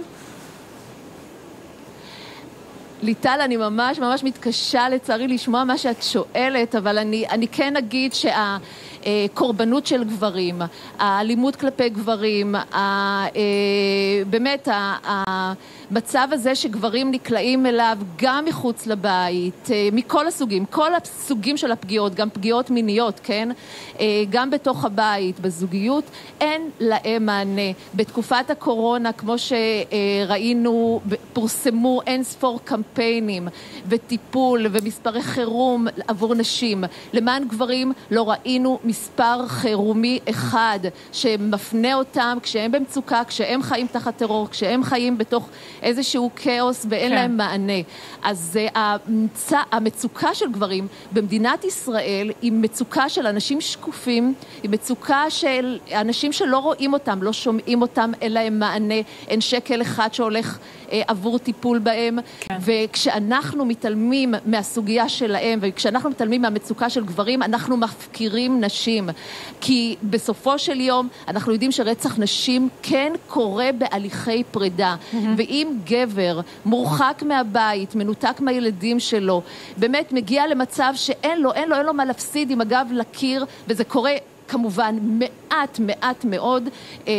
ליטל, אני ממש מתקשה לצערי לשמוע מה שאת שואלת, אבל אני כן אגיד הקורבנות של גברים, האלימות כלפי גברים, באמת המצב הזה שגברים נקלעים אליו גם מחוץ לבית, מכל הסוגים, כל הסוגים של הפגיעות, גם פגיעות מיניות, כן? גם בתוך הבית, בזוגיות, אין להם מענה. בתקופת הקורונה, כמו שראינו, פורסמו אין ספור קמפיינים וטיפול ומספרי חירום עבור נשים. למען גברים לא ראינו מספר חירומי אחד שמפנה אותם כשהם במצוקה, כשהם חיים תחת טרור, כשהם חיים בתוך איזשהו כאוס ואין להם מענה. אז המצוקה של גברים במדינת ישראל היא מצוקה של אנשים שקופים, היא מצוקה של אנשים שלא רואים אותם, לא שומעים אותם, אין להם מענה, אין שקל אחד שהולך עבור טיפול בהם, וכשאנחנו מתעלמים מהסוגיה שלהם, וכשאנחנו מתעלמים מהמצוקה של גברים, אנחנו מפקירים נשים, כי בסופו של יום אנחנו יודעים שרצח נשים כן קורה בהליכי פרידה, ואם גבר מורחק מהבית, מנותק מהילדים שלו, באמת מגיע למצב שאין לו מה להפסיד עם הגב לקיר, וזה קורה כמובן מעט מאוד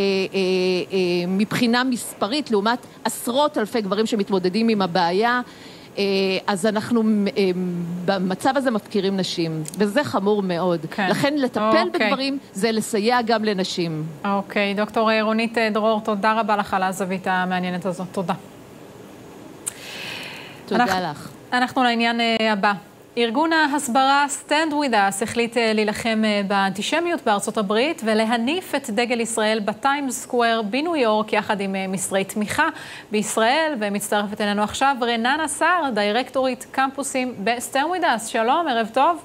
מבחינה מספרית, לעומת עשרות אלפי גברים שמתמודדים עם הבעיה, אז אנחנו במצב הזה מפקירים נשים, וזה חמור מאוד. לכן לטפל בגברים זה לסייע גם לנשים. אוקיי, דוקטור רונית דרור, תודה רבה לך על הזווית המעניינת הזאת. תודה. תודה לך. אנחנו לעניין הבא. ארגון ההסברה Stand With Us החליט להילחם באנטישמיות בארצות הברית ולהניף את דגל ישראל בטיימס סקוואר בניו יורק יחד עם מסרי תמיכה בישראל, ומצטרפת אלינו עכשיו רננה נסר, דירקטורית קמפוסים ב-Stand With Us. שלום, ערב טוב.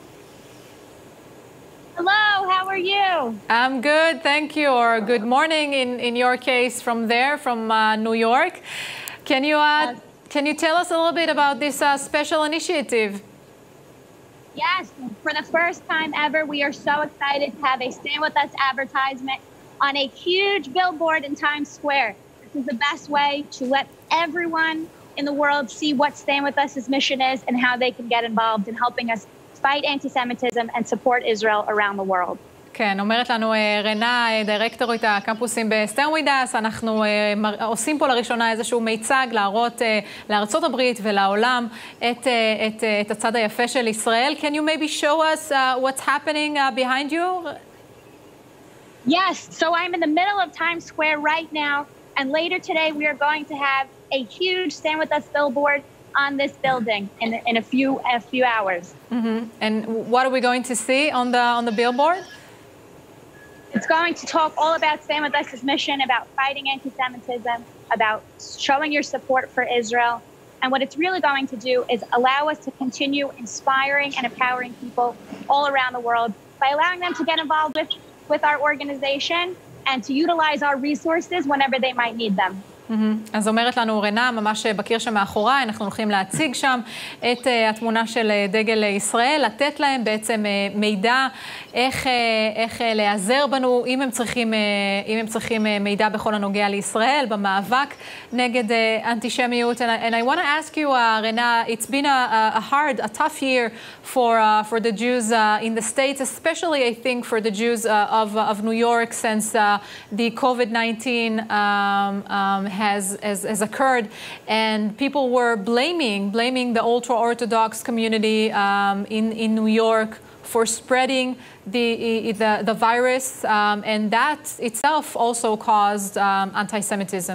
Hello, how are you? I'm good, thank you. Or good morning in your case from there, from New York. Can you tell us a little bit about this special initiative? Yes, for the first time ever, we are so excited to have a Stand With Us advertisement on a huge billboard in Times Square. This is the best way to let everyone in the world see what Stand With Us' mission is and how they can get involved in helping us fight anti-Semitism and support Israel around the world. כן, אומרת לנו רנה, דירקטורית הקמפוסים ב-Stand With Us, אנחנו עושים פה לראשונה איזשהו מיצג להראות לארצות הברית ולעולם את הצד היפה של ישראל. Can you maybe show us what's happening behind you? Yes, so I'm in the middle of Times Square right now, and later today we are going to have a huge Stand With Us billboard on this building in a few hours. And what are we going to see on the billboard? It's going to talk all about Stand With Us' mission, about fighting anti-Semitism, about showing your support for Israel. And what it's really going to do is allow us to continue inspiring and empowering people all around the world by allowing them to get involved with our organization and to utilize our resources whenever they might need them. אז אומרת לנו רנה, ממש בקיר שמאחוריי, אנחנו הולכים להציג שם את התמונה של דגל ישראל, לתת להם בעצם מידע איך להיעזר בנו, אם הם צריכים מידע בכל הנוגע לישראל, במאבק נגד אנטישמיות. And I want to ask you, Rena, it's been a tough year for the Jews in the States, especially I think for the Jews of New York, since the COVID-19 has occurred, and people were blaming the ultra-Orthodox community in New York for spreading the virus, and that itself also caused anti-Semitism.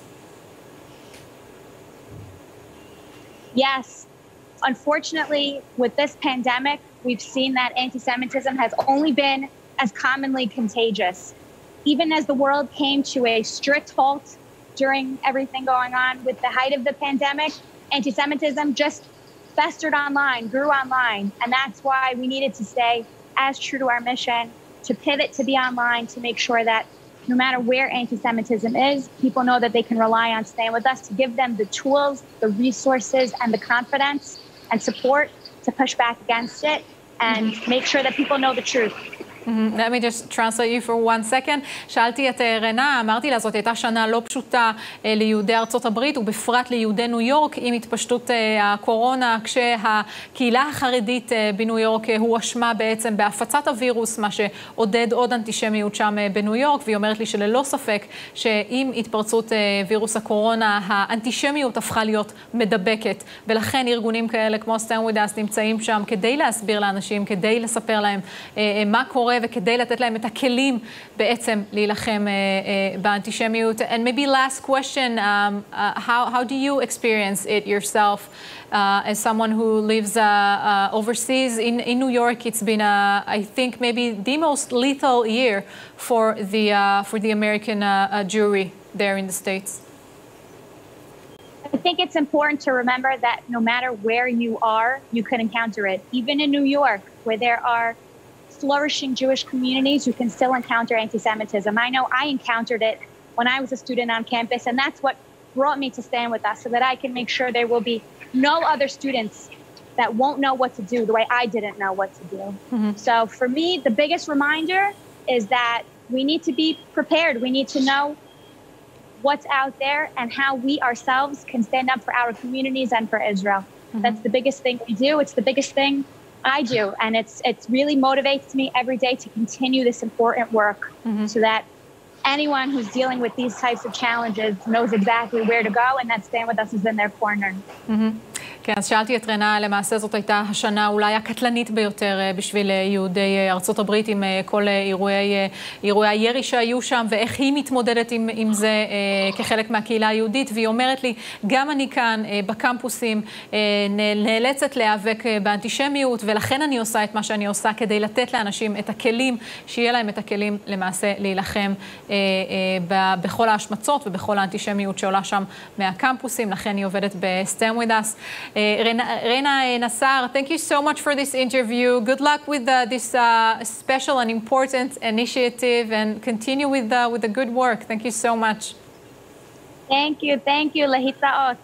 Yes, unfortunately, with this pandemic, we've seen that anti-Semitism has only been as commonly contagious. Even as the world came to a strict halt during everything going on with the height of the pandemic, anti-Semitism just festered online, grew online, and that's why we needed to stay as true to our mission, to pivot to be online, to make sure that no matter where anti-Semitism is, people know that they can rely on Stand With Us to give them the tools, the resources, and the confidence and support to push back against it and make sure that people know the truth. Let me just translate you for 1 second. שאלתי את רנה, אמרתי לה, זאת הייתה שנה לא פשוטה ליהודי ארצות הברית, ובפרט ליהודי ניו יורק, עם התפשטות הקורונה, כשהקהילה החרדית בניו יורק הואשמה בעצם בהפצת הווירוס, מה שעודד עוד אנטישמיות שם בניו יורק, והיא אומרת לי שללא ספק שעם התפרצות וירוס הקורונה, האנטישמיות הפכה להיות מדבקת, ולכן ארגונים כאלה כמו Stand With Us נמצאים שם כדי להסביר לאנשים, כדי לספר להם מה קורה וכדי לתת להם את הכלים בעצם להילחם באנטישמיות. And maybe last question, how do you experience it yourself as someone who lives overseas? In New York, it's been, I think, maybe the most lethal year for the American Jewry there in the States. I think it's important to remember that no matter where you are, you can encounter it. Even in New York, where there are flourishing Jewish communities, you can still encounter anti-Semitism. I know I encountered it when I was a student on campus, and that's what brought me to Stand With Us, so that I can make sure there will be no other students that won't know what to do the way I didn't know what to do. Mm-hmm. So for me, the biggest reminder is that we need to be prepared. We need to know what's out there and how we ourselves can stand up for our communities and for Israel. Mm-hmm. That's the biggest thing we do. It's the biggest thing I do, and it really motivates me every day to continue this important work, so that anyone who's dealing with these types of challenges knows exactly where to go, and that Stand With Us is in their corner. כן, אז שאלתי את רנה, למעשה זאת הייתה השנה אולי הקטלנית ביותר בשביל יהודי ארצות הברית, עם כל אירועי הירי שהיו שם, ואיך היא מתמודדת עם זה כחלק מהקהילה היהודית, והיא אומרת לי, גם אני כאן בקמפוסים נאלצת להיאבק באנטישמיות, ולכן אני עושה את מה שאני עושה, כדי לתת לאנשים את הכלים, שיהיה להם את הכלים למעשה להילחם בכל ההשמצות ובכל האנטישמיות שעולה שם מהקמפוסים, לכן היא עובדת ב-Stand With Us. Reina Nassar, thank you so much for this interview. Good luck with this special and important initiative, and continue with the good work. Thank you so much. Thank you, להתראות.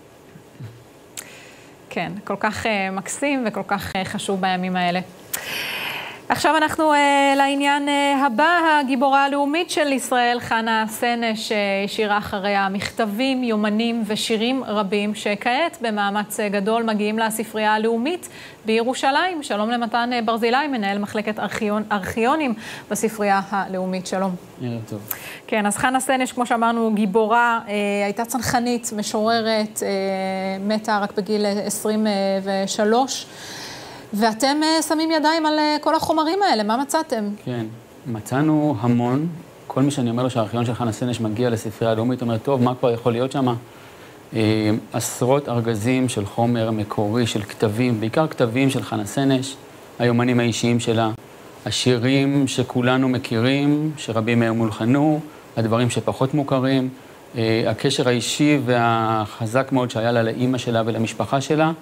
כן, כל כך מקסים וכל כך חשוב בימים האלה. עכשיו אנחנו לעניין הבא, הגיבורה הלאומית של ישראל, חנה סנש, שהשאירה אחריה מכתבים, יומנים ושירים רבים, שכעת במאמץ גדול מגיעים לספרייה הלאומית בירושלים. שלום למתן ברזילי, מנהל מחלקת ארכיונים בספרייה הלאומית. שלום. ערב טוב. כן, אז חנה סנש, כמו שאמרנו, גיבורה, הייתה צנחנית, משוררת, מתה רק בגיל 23. ואתם שמים ידיים על כל החומרים האלה, מה מצאתם? כן, מצאנו המון. כל מי שאני אומר לו שהארכיון של חנה סנש מגיע לספרייה הלאומית, אומר, טוב, מה כבר יכול להיות שם? עשרות ארגזים של חומר מקורי, של כתבים, בעיקר כתבים של חנה סנש, היומנים האישיים שלה, השירים שכולנו מכירים, שרבים מהם מולחנו, הדברים שפחות מוכרים, הקשר האישי והחזק מאוד שהיה לה לאמא שלה ולמשפחה שלה,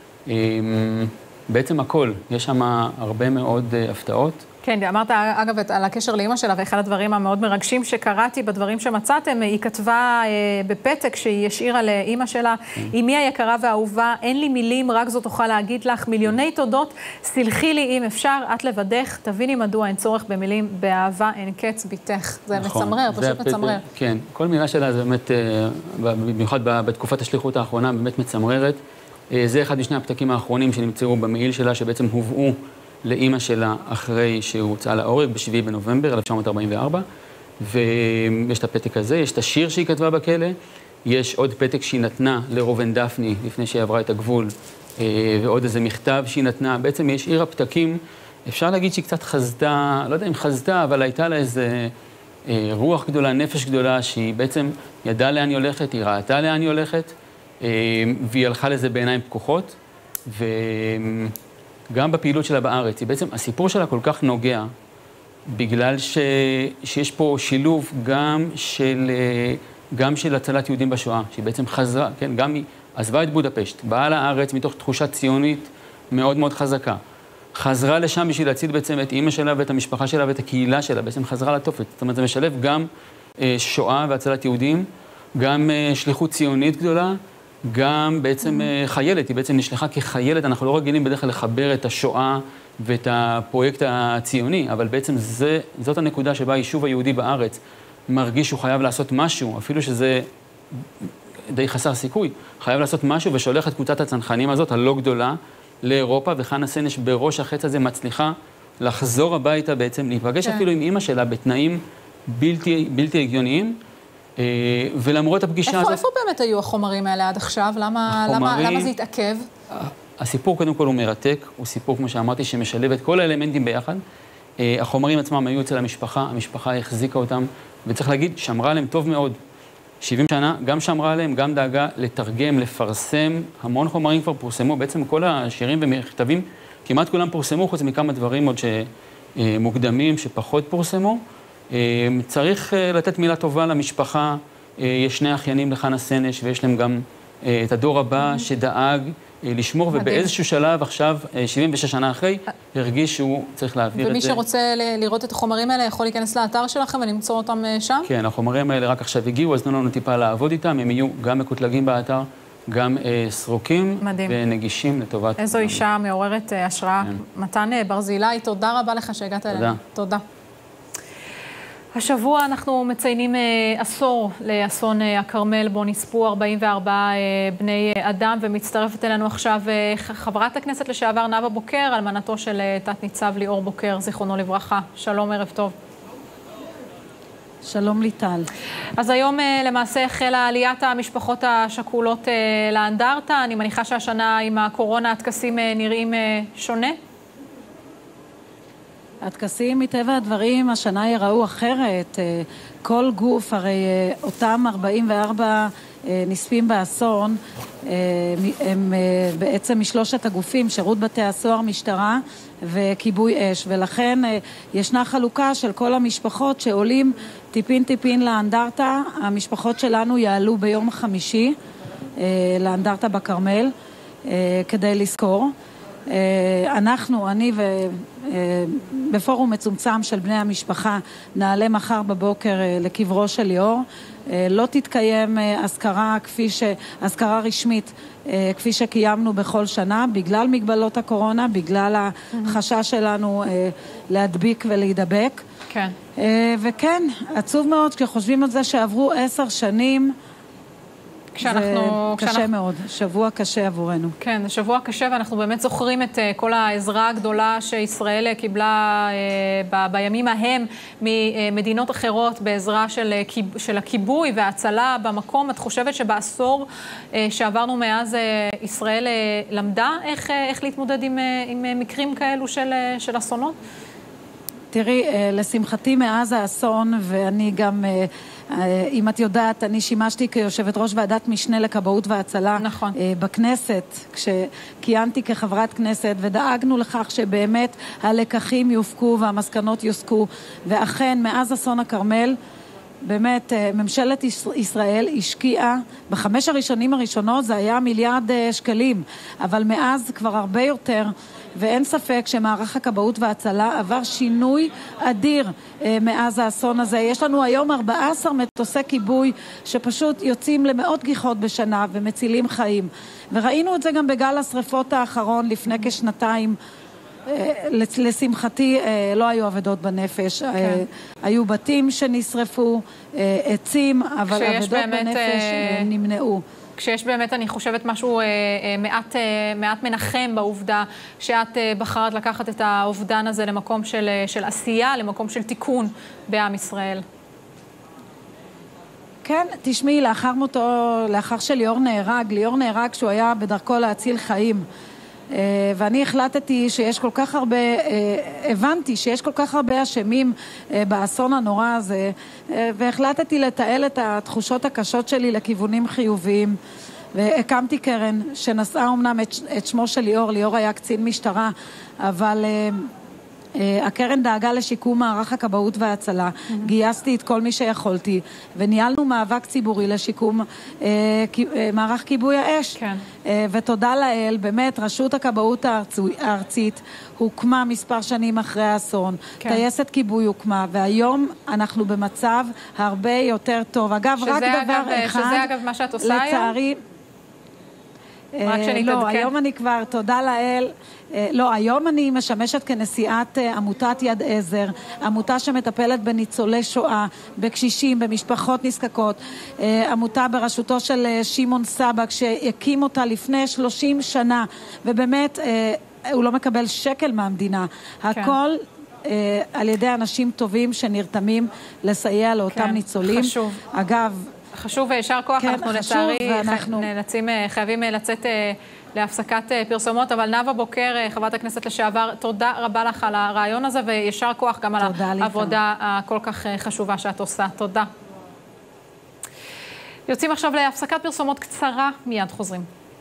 בעצם הכל, יש שם הרבה מאוד הפתעות. כן, אמרת אגב על הקשר לאמא שלה, ואחד הדברים המאוד מרגשים שקראתי בדברים שמצאתם, היא כתבה בפתק שהיא השאירה לאמא שלה, אמי היקרה והאהובה, אין לי מילים, רק זאת אוכל להגיד לך, מיליוני תודות, סלחי לי אם אפשר, את לבדך, תביני מדוע אין צורך במילים, באהבה אין קץ ביתך. זה מצמרר, פשוט מצמרר. כן, כל מילה שלה זה באמת, במיוחד בתקופת השליחות האחרונה, באמת מצמררת. זה אחד משני הפתקים האחרונים שנמצאו במעיל שלה, שבעצם הובאו לאמא שלה אחרי שהוא הוצאה להורג ב7 בנובמבר 1944. ויש את הפתק הזה, יש את השיר שהיא כתבה בכלא, יש עוד פתק שהיא נתנה לרובן דפני לפני שהיא עברה את הגבול, ועוד איזה מכתב שהיא נתנה. בעצם יש עיר הפתקים, אפשר להגיד שהיא קצת חזתה, לא יודע אם חזתה, אבל הייתה לה איזה רוח גדולה, נפש גדולה, שהיא בעצם ידעה לאן היא הולכת, היא ראתה לאן היא הולכת, והיא הלכה לזה בעיניים פקוחות, וגם בפעילות שלה בארץ. היא בעצם, הסיפור שלה כל כך נוגע, בגלל שיש פה שילוב גם של הצלת יהודים בשואה, שהיא בעצם חזרה, כן, גם היא עזבה את בודפשט, באה לארץ מתוך תחושה ציונית מאוד מאוד חזקה. חזרה לשם בשביל להציל בעצם את אמא שלה ואת המשפחה שלה ואת הקהילה שלה, בעצם חזרה לתופת. זאת אומרת, זה משלב גם שואה והצלת יהודים, גם שליחות ציונית גדולה, גם בעצם חיילת, היא בעצם נשלחה כחיילת. אנחנו לא רגילים בדרך כלל לחבר את השואה ואת הפרויקט הציוני, אבל בעצם זאת הנקודה שבה היישוב היהודי בארץ מרגיש שהוא חייב לעשות משהו, אפילו שזה די חסר סיכוי, חייב לעשות משהו ושולח את קבוצת הצנחנים הזאת, הלא גדולה, לאירופה, וחנה סנש בראש החץ הזה מצליחה לחזור הביתה בעצם, להיפגש אפילו עם אמא שלה בתנאים בלתי הגיוניים, ולמרות הפגישה הזאת... איפה באמת היו החומרים האלה עד עכשיו? למה זה התעכב? הסיפור קודם כל הוא מרתק, הוא סיפור, כמו שאמרתי, שמשלב את כל האלמנטים ביחד. החומרים עצמם היו אצל המשפחה החזיקה אותם, וצריך להגיד, שמרה עליהם טוב מאוד. 70 שנה, גם שמרה עליהם, גם דאגה לתרגם, לפרסם, המון חומרים כבר פורסמו, בעצם כל השירים ומכתבים, כמעט כולם פורסמו, חוץ מכמה דברים עוד שמוקדמים, שפחות פורסמו. צריך לתת מילה טובה למשפחה, יש שני אחיינים לחנה סנש, ויש להם גם את הדור הבא שדאג לשמור, ובאיזשהו שלב עכשיו, 76 שנה אחרי, הרגיש שהוא צריך להעביר את זה. ומי שרוצה לראות את החומרים האלה יכול להיכנס לאתר שלכם ולמצוא אותם שם? כן, החומרים האלה רק עכשיו הגיעו, אז תנו לנו טיפה לעבוד איתם, הם יהיו גם מקוטלגים באתר, גם סרוקים ונגישים לטובת... איזו אישה מעוררת השראה. מתן ברזילי, תודה רבה לך שהגעת אלינו. תודה. השבוע אנחנו מציינים עשור לאסון הכרמל, בו נספו 44 בני אדם, ומצטרפת אלינו עכשיו חברת הכנסת לשעבר נאוה בוקר, אלמנתו של תת ניצב ליאור בוקר, זיכרונו לברכה. שלום, ערב טוב. שלום ליטל. אז היום למעשה החלה עליית המשפחות השכולות לאנדרטה. אני מניחה שהשנה עם הקורונה הטקסים נראים שונה? הטקסים מטבע הדברים השנה יראו אחרת. כל גוף, הרי אותם 44 נספים באסון, הם בעצם משלושת הגופים, שירות בתי הסוהר, משטרה וכיבוי אש, ולכן ישנה חלוקה של כל המשפחות שעולים טיפין לאנדרטה. המשפחות שלנו יעלו ביום חמישי לאנדרטה בכרמל כדי לזכור. אני בפורום מצומצם של בני המשפחה נעלה מחר בבוקר לקברו של ליאור. לא תתקיים אזכרה רשמית כפי שקיימנו בכל שנה, בגלל מגבלות הקורונה, בגלל החשש שלנו להדביק ולהידבק. כן. וכן, עצוב מאוד כשחושבים על זה שעברו 10 שנים, קשה מאוד, שבוע קשה עבורנו. כן, שבוע קשה, ואנחנו באמת זוכרים את כל העזרה הגדולה שישראל קיבלה בימים ההם ממדינות אחרות בעזרה של הכיבוי וההצלה במקום. את חושבת שבעשור שעברנו מאז ישראל למדה איך להתמודד עם מקרים כאלו של אסונות? תראי, לשמחתי מאז האסון, ואני גם... אם את יודעת, אני שימשתי כיושבת ראש ועדת משנה לכבאות והצלה בכנסת, כשכיהנתי כחברת כנסת, ודאגנו לכך שבאמת הלקחים יופקו והמסקנות יוסקו, ואכן מאז אסון הכרמל באמת ממשלת ישראל השקיעה, ב5 השנים הראשונות זה היה מיליארד שקלים, אבל מאז כבר הרבה יותר, ואין ספק שמערך הכבאות וההצלה עבר שינוי אדיר מאז האסון הזה. יש לנו היום 14 מטוסי כיבוי שפשוט יוצאים למאות גיחות בשנה ומצילים חיים. וראינו את זה גם בגל השריפות האחרון לפני כשנתיים. לשמחתי לא היו עבדות בנפש, היו בתים שנשרפו, עצים, אבל עבדות בנפש נמנעו. כשיש באמת, אני חושבת, משהו מעט מנחם בעובדה שאת בחרת לקחת את האובדן הזה למקום של עשייה, למקום של תיקון בעם ישראל. כן, תשמעי, לאחר שליאור נהרג כשהוא היה בדרכו להציל חיים. ואני החלטתי שיש כל כך הרבה, הבנתי שיש כל כך הרבה אשמים באסון הנורא הזה, והחלטתי לתעל את התחושות הקשות שלי לכיוונים חיוביים, והקמתי קרן שנשאה אומנם את שמו של ליאור. ליאור היה קצין משטרה, אבל הקרן דאגה לשיקום מערך הכבאות וההצלה. גייסתי את כל מי שיכולתי, וניהלנו מאבק ציבורי לשיקום מערך כיבוי האש. ותודה לאל, באמת, רשות הכבאות הארצית הוקמה מספר שנים אחרי האסון. טייסת כיבוי הוקמה, והיום אנחנו במצב הרבה יותר טוב. אגב, רק דבר אחד, שזה אגב מה שאת עושה היום? רק שנתעדכן. לא, היום אני כבר, תודה לאל, לא, היום אני משמשת כנשיאת עמותת יד עזר, עמותה שמטפלת בניצולי שואה, בקשישים, במשפחות נזקקות, עמותה בראשותו של שמעון סבק, שהקים אותה לפני 30 שנה, ובאמת הוא לא מקבל שקל מהמדינה. הכל על ידי אנשים טובים שנרתמים לסייע לאותם ניצולים. חשוב. אגב, חשוב וישר כוח, כן, אנחנו לצערי חייבים לצאת להפסקת פרסומות, אבל נאוה בוקר, חברת הכנסת לשעבר, תודה רבה לך על הרעיון הזה, וישר כוח גם על העבודה הכל כך חשובה שאת עושה. תודה. יוצאים עכשיו להפסקת פרסומות קצרה, מיד חוזרים.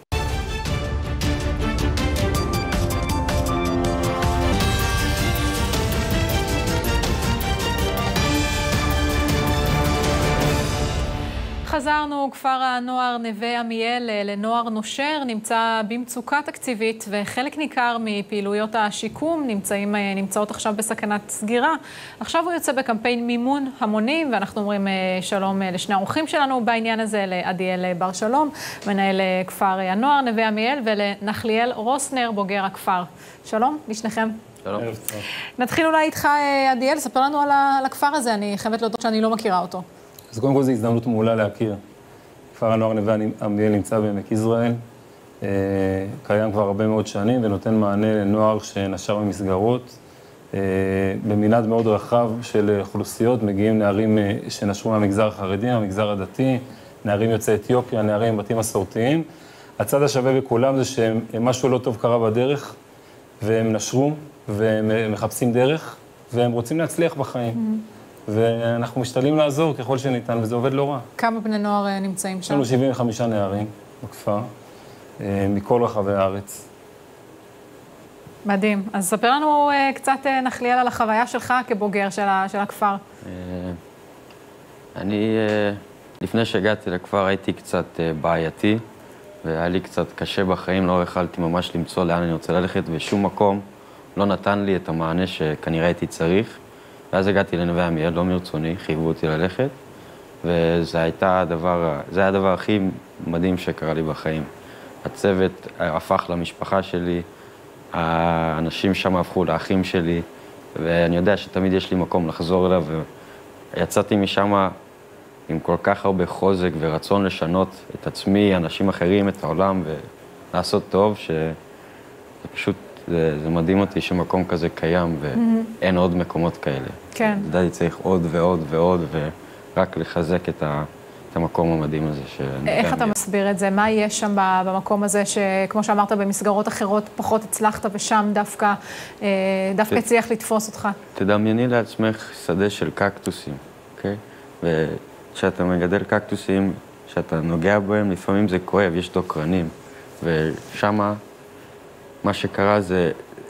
חזרנו, כפר הנוער נווה עמיאל לנוער נושר נמצא במצוקה תקציבית, וחלק ניכר מפעילויות השיקום נמצאות עכשיו בסכנת סגירה. עכשיו הוא יוצא בקמפיין מימון המונים, ואנחנו אומרים שלום לשני האורחים שלנו בעניין הזה, לעדיאל בר שלום, מנהל כפר הנוער נווה עמיאל, ולנחליאל רוסנר, בוגר הכפר. שלום, לשניכם. שלום. נתחיל אולי איתך, עדיאל, ספר לנו על הכפר הזה, אני חייבת להודות שאני לא מכירה אותו. אז קודם כל זו הזדמנות מעולה להכיר. כפר הנוער נווה עמיאל נמצא בעמק יזרעאל, קיים כבר הרבה מאוד שנים ונותן מענה לנוער שנשר במסגרות. במנעד מאוד רחב של אוכלוסיות מגיעים נערים שנשרו מהמגזר החרדי, מהמגזר הדתי, נערים יוצאי אתיופיה, נערים בתים מסורתיים. הצד השווה בכולם זה שמשהו לא טוב קרה בדרך, והם נשרו והם מחפשים דרך, והם רוצים להצליח בחיים. ואנחנו משתדלים לעזור ככל שניתן, וזה עובד לא רע. כמה בני נוער נמצאים שם? יש לנו 75 נערים בכפר, מכל רחבי הארץ. מדהים. אז ספר לנו קצת, נחליאל, על החוויה שלך כבוגר של הכפר. אני, לפני שהגעתי לכפר, הייתי קצת בעייתי, והיה לי קצת קשה בחיים, לא יכלתי ממש למצוא לאן אני רוצה ללכת, ושום מקום לא נתן לי את המענה שכנראה הייתי צריך. ואז הגעתי לנווה עמיאל, לא מרצוני, חייבו אותי ללכת, וזה היה הדבר הכי מדהים שקרה לי בחיים. הצוות הפך למשפחה שלי, האנשים שם הפכו לאחים שלי, ואני יודע שתמיד יש לי מקום לחזור אליו, ויצאתי משם עם כל כך הרבה חוזק ורצון לשנות את עצמי, אנשים אחרים, את העולם, ולעשות טוב, שזה פשוט... זה מדהים אותי שמקום כזה קיים ואין עוד מקומות כאלה. כן. לדעתי צריך עוד ועוד ועוד, ורק לחזק את המקום המדהים הזה. איך אתה מסביר את זה? מה יש שם במקום הזה שכמו שאמרת במסגרות אחרות פחות הצלחת ושם דווקא הצליח לתפוס אותך? תדמייני לעצמך שדה של קקטוסים, אוקיי? וכשאתה מגדל קקטוסים, כשאתה נוגע בהם, לפעמים זה כואב, יש דוקרנים, ושמה מה שקרה זה,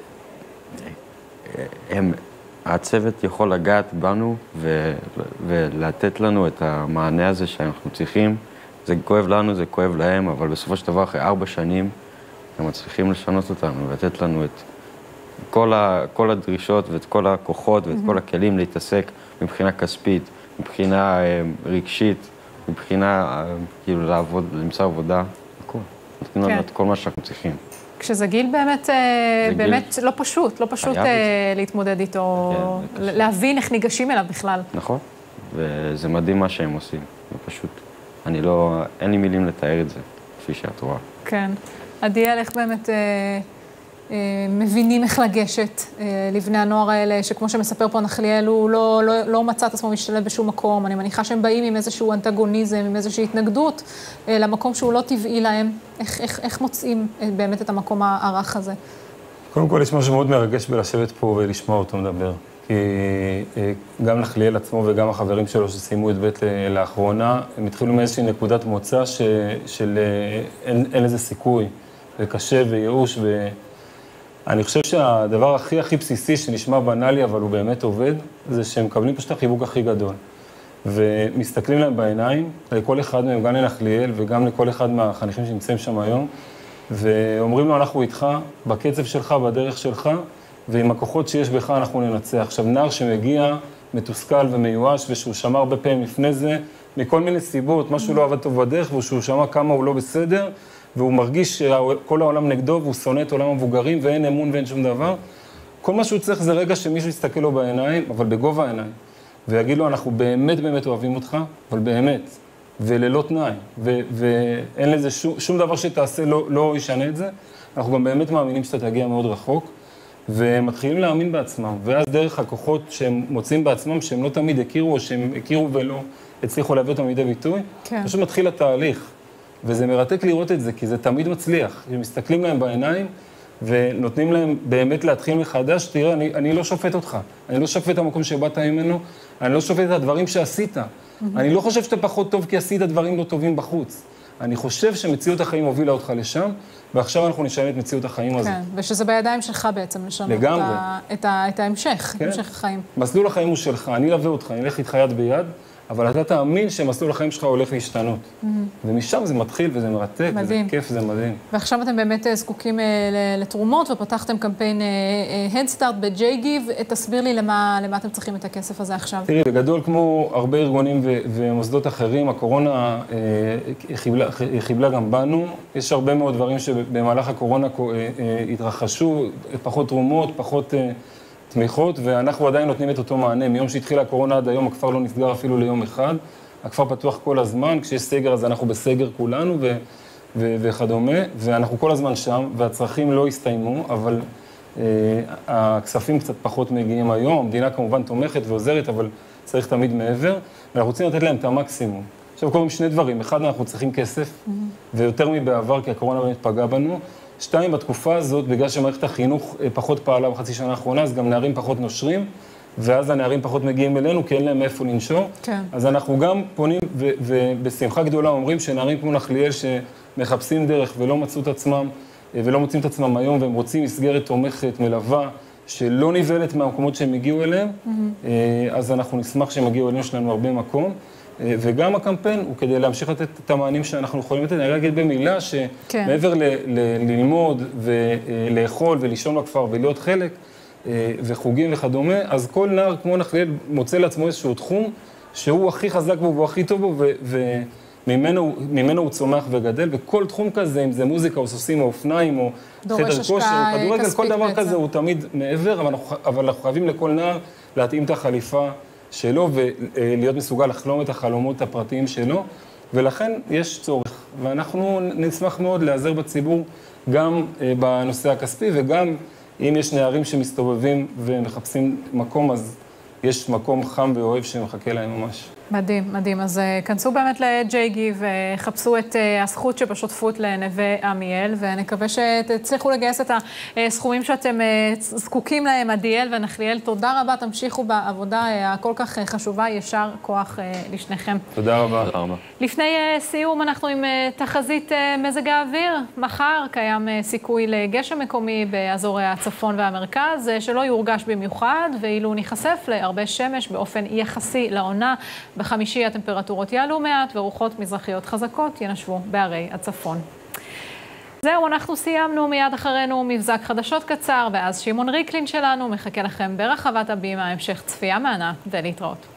הצוות יכול לגעת בנו ולתת לנו את המענה הזה שאנחנו צריכים. זה כואב לנו, זה כואב להם, אבל בסופו של דבר, אחרי 4 שנים, הם מצליחים לשנות אותנו ולתת לנו את כל הדרישות ואת כל הכוחות ואת כל הכלים להתעסק מבחינה כספית, מבחינה רגשית, מבחינה, כאילו, לעבוד, למצוא עבודה, הכל. נותנים לנו את כל מה שאנחנו צריכים. כשזה גיל באמת לא פשוט להתמודד איתו, להבין איך ניגשים אליו בכלל. נכון, וזה מדהים מה שהם עושים, זה פשוט, אין לי מילים לתאר את זה, כפי שאת רואה. כן, עדיאל, איך באמת מבינים איך לגשת לבני הנוער האלה, שכמו שמספר פה נחליאל, הוא לא מצא את עצמו משתלב בשום מקום. אני מניחה שהם באים עם איזשהו אנטגוניזם, עם איזושהי התנגדות למקום שהוא לא טבעי להם. איך מוצאים באמת את המקום הרך הזה? קודם כל, יש משהו מאוד מרגש בלשבת פה ולשמוע אותו מדבר. כי גם נחליאל עצמו וגם החברים שלו שסיימו את בית לאחרונה, הם התחילו מאיזושהי נקודת מוצא של אין לזה סיכוי, וקשה וייאוש אני חושב שהדבר הכי בסיסי שנשמע בנאלי, אבל הוא באמת עובד, זה שהם מקבלים פשוט החיבוק הכי גדול. ומסתכלים להם בעיניים, לכל אחד מהם, גם לנחליאל וגם לכל אחד מהחניכים שנמצאים שם היום, ואומרים לו, אנחנו איתך, בקצב שלך, בדרך שלך, ועם הכוחות שיש בך אנחנו ננצח. עכשיו, נער שמגיע מתוסכל ומיואש, ושהוא שמע הרבה פעמים לפני זה, מכל מיני סיבות, משהו לא עבד טוב בדרך, ושהוא שמע כמה הוא לא בסדר, והוא מרגיש שכל העולם נגדו, והוא שונא את עולם המבוגרים, ואין אמון ואין שום דבר. כל מה שהוא צריך זה רגע שמישהו יסתכל לו בעיניים, אבל בגובה העיניים, ויגיד לו, אנחנו באמת באמת אוהבים אותך, אבל באמת, וללא תנאי, ואין לזה שום דבר שתעשה לא ישנה את זה. אנחנו גם באמת מאמינים שאתה תגיע מאוד רחוק, ומתחילים להאמין בעצמם, ואז דרך הכוחות שהם מוצאים בעצמם, שהם לא תמיד הכירו, או שהם הכירו ולא הצליחו להביא אותם לידי ביטוי, פשוט מתחיל התהליך, וזה מרתק לראות את זה, כי זה תמיד מצליח. הם מסתכלים להם בעיניים, ונותנים להם באמת להתחיל מחדש. תראה, אני לא שופט אותך, אני לא שופט את המקום שבאת ממנו, אני לא שופט את הדברים שעשית. אני לא חושב שאתה פחות טוב כי עשית דברים לא טובים בחוץ. אני חושב שמציאות החיים הובילה אותך לשם, ועכשיו אנחנו נשנה את מציאות החיים הזאת. כן, ושזה בידיים שלך בעצם, לשנות את ההמשך, המשך החיים. מסלול החיים הוא שלך, אני אלווה אותך, אני אלך איתך יד ביד, אבל אתה תאמין שמסלול החיים שלך הולך להשתנות. ומשם זה מתחיל וזה מרתק, וזה כיף, זה מדהים. ועכשיו אתם באמת זקוקים לתרומות, ופתחתם קמפיין Head Start ב-JGive. תסביר לי למה אתם צריכים את הכסף הזה עכשיו. תראי, בגדול, כמו הרבה ארגונים ומוסדות אחרים, הקורונה חיבלה גם בנו. יש הרבה מאוד דברים שבמהלך הקורונה התרחשו, פחות תרומות, פחות תמיכות, ואנחנו עדיין נותנים את אותו מענה. מיום שהתחילה הקורונה עד היום, הכפר לא נסגר אפילו ליום אחד. הכפר פתוח כל הזמן, כשיש סגר אז אנחנו בסגר כולנו וכדומה, ואנחנו כל הזמן שם, והצרכים לא הסתיימו, אבל הכספים קצת פחות מגיעים היום. המדינה כמובן תומכת ועוזרת, אבל צריך תמיד מעבר, ואנחנו רוצים לתת להם את המקסימום. עכשיו קודם שני דברים, אחד, אנחנו צריכים כסף, ויותר מבעבר, כי הקורונה באמת פגעה בנו. שתיים, בתקופה הזאת, בגלל שמערכת החינוך פחות פעלה בחצי שנה האחרונה, אז גם נערים פחות נושרים, ואז הנערים פחות מגיעים אלינו, כי אין להם איפה לנשור. כן. אז אנחנו גם פונים, ובשמחה גדולה אומרים שנערים כמו נחליאל, שמחפשים דרך ולא מצאו את עצמם, ולא מוצאים את עצמם היום, והם רוצים מסגרת תומכת, מלווה, שלא ניבלת מהמקומות שהם הגיעו אליהם, אז אנחנו נשמח שהם הגיעו אלינו, יש לנו הרבה מקום. וגם הקמפיין הוא כדי להמשיך לתת את המענים שאנחנו יכולים לתת. אני רק אגיד במילה שמעבר ללמוד ולאכול ולישון בכפר ולהיות חלק וחוגים וכדומה, אז כל נער כמו נחליאל מוצא לעצמו איזשהו תחום שהוא הכי חזק בו והוא הכי טוב בו וממנו הוא צומח וגדל, וכל תחום כזה, אם זה מוזיקה או סוסים או אופניים או חדר כושר או כדורגל, כל דבר כזה הוא תמיד מעבר, אבל אנחנו חייבים לכל נער להתאים את החליפה שלו ולהיות מסוגל לחלום את החלומות הפרטיים שלו, ולכן יש צורך. ואנחנו נשמח מאוד להיעזר בציבור גם בנושא הכספי, וגם אם יש נערים שמסתובבים ומחפשים מקום, אז יש מקום חם ואוהב שמחכה להם ממש. מדהים, מדהים. אז כנסו באמת ל-JGive וחפשו את הזכות שבשותפות לנווה עמיאל, ונקווה שתצליחו לגייס את הסכומים שאתם זקוקים להם. עדיאל ונחליאל, תודה רבה, תמשיכו בעבודה הכל כך חשובה, ישר כוח לשניכם. תודה רבה. לפני סיום, אנחנו עם תחזית מזג האוויר. מחר קיים סיכוי לגשם מקומי באזורי הצפון והמרכז, שלא יורגש במיוחד, ואילו ניחשף להרבה שמש באופן יחסי לעונה. בחמישי הטמפרטורות יעלו מעט ורוחות מזרחיות חזקות ינשבו בערי הצפון. זהו, אנחנו סיימנו. מיד אחרינו מבזק חדשות קצר, ואז שמעון ריקלין שלנו מחכה לכם ברחבת הבימה. המשך צפייה מהנה ולהתראות.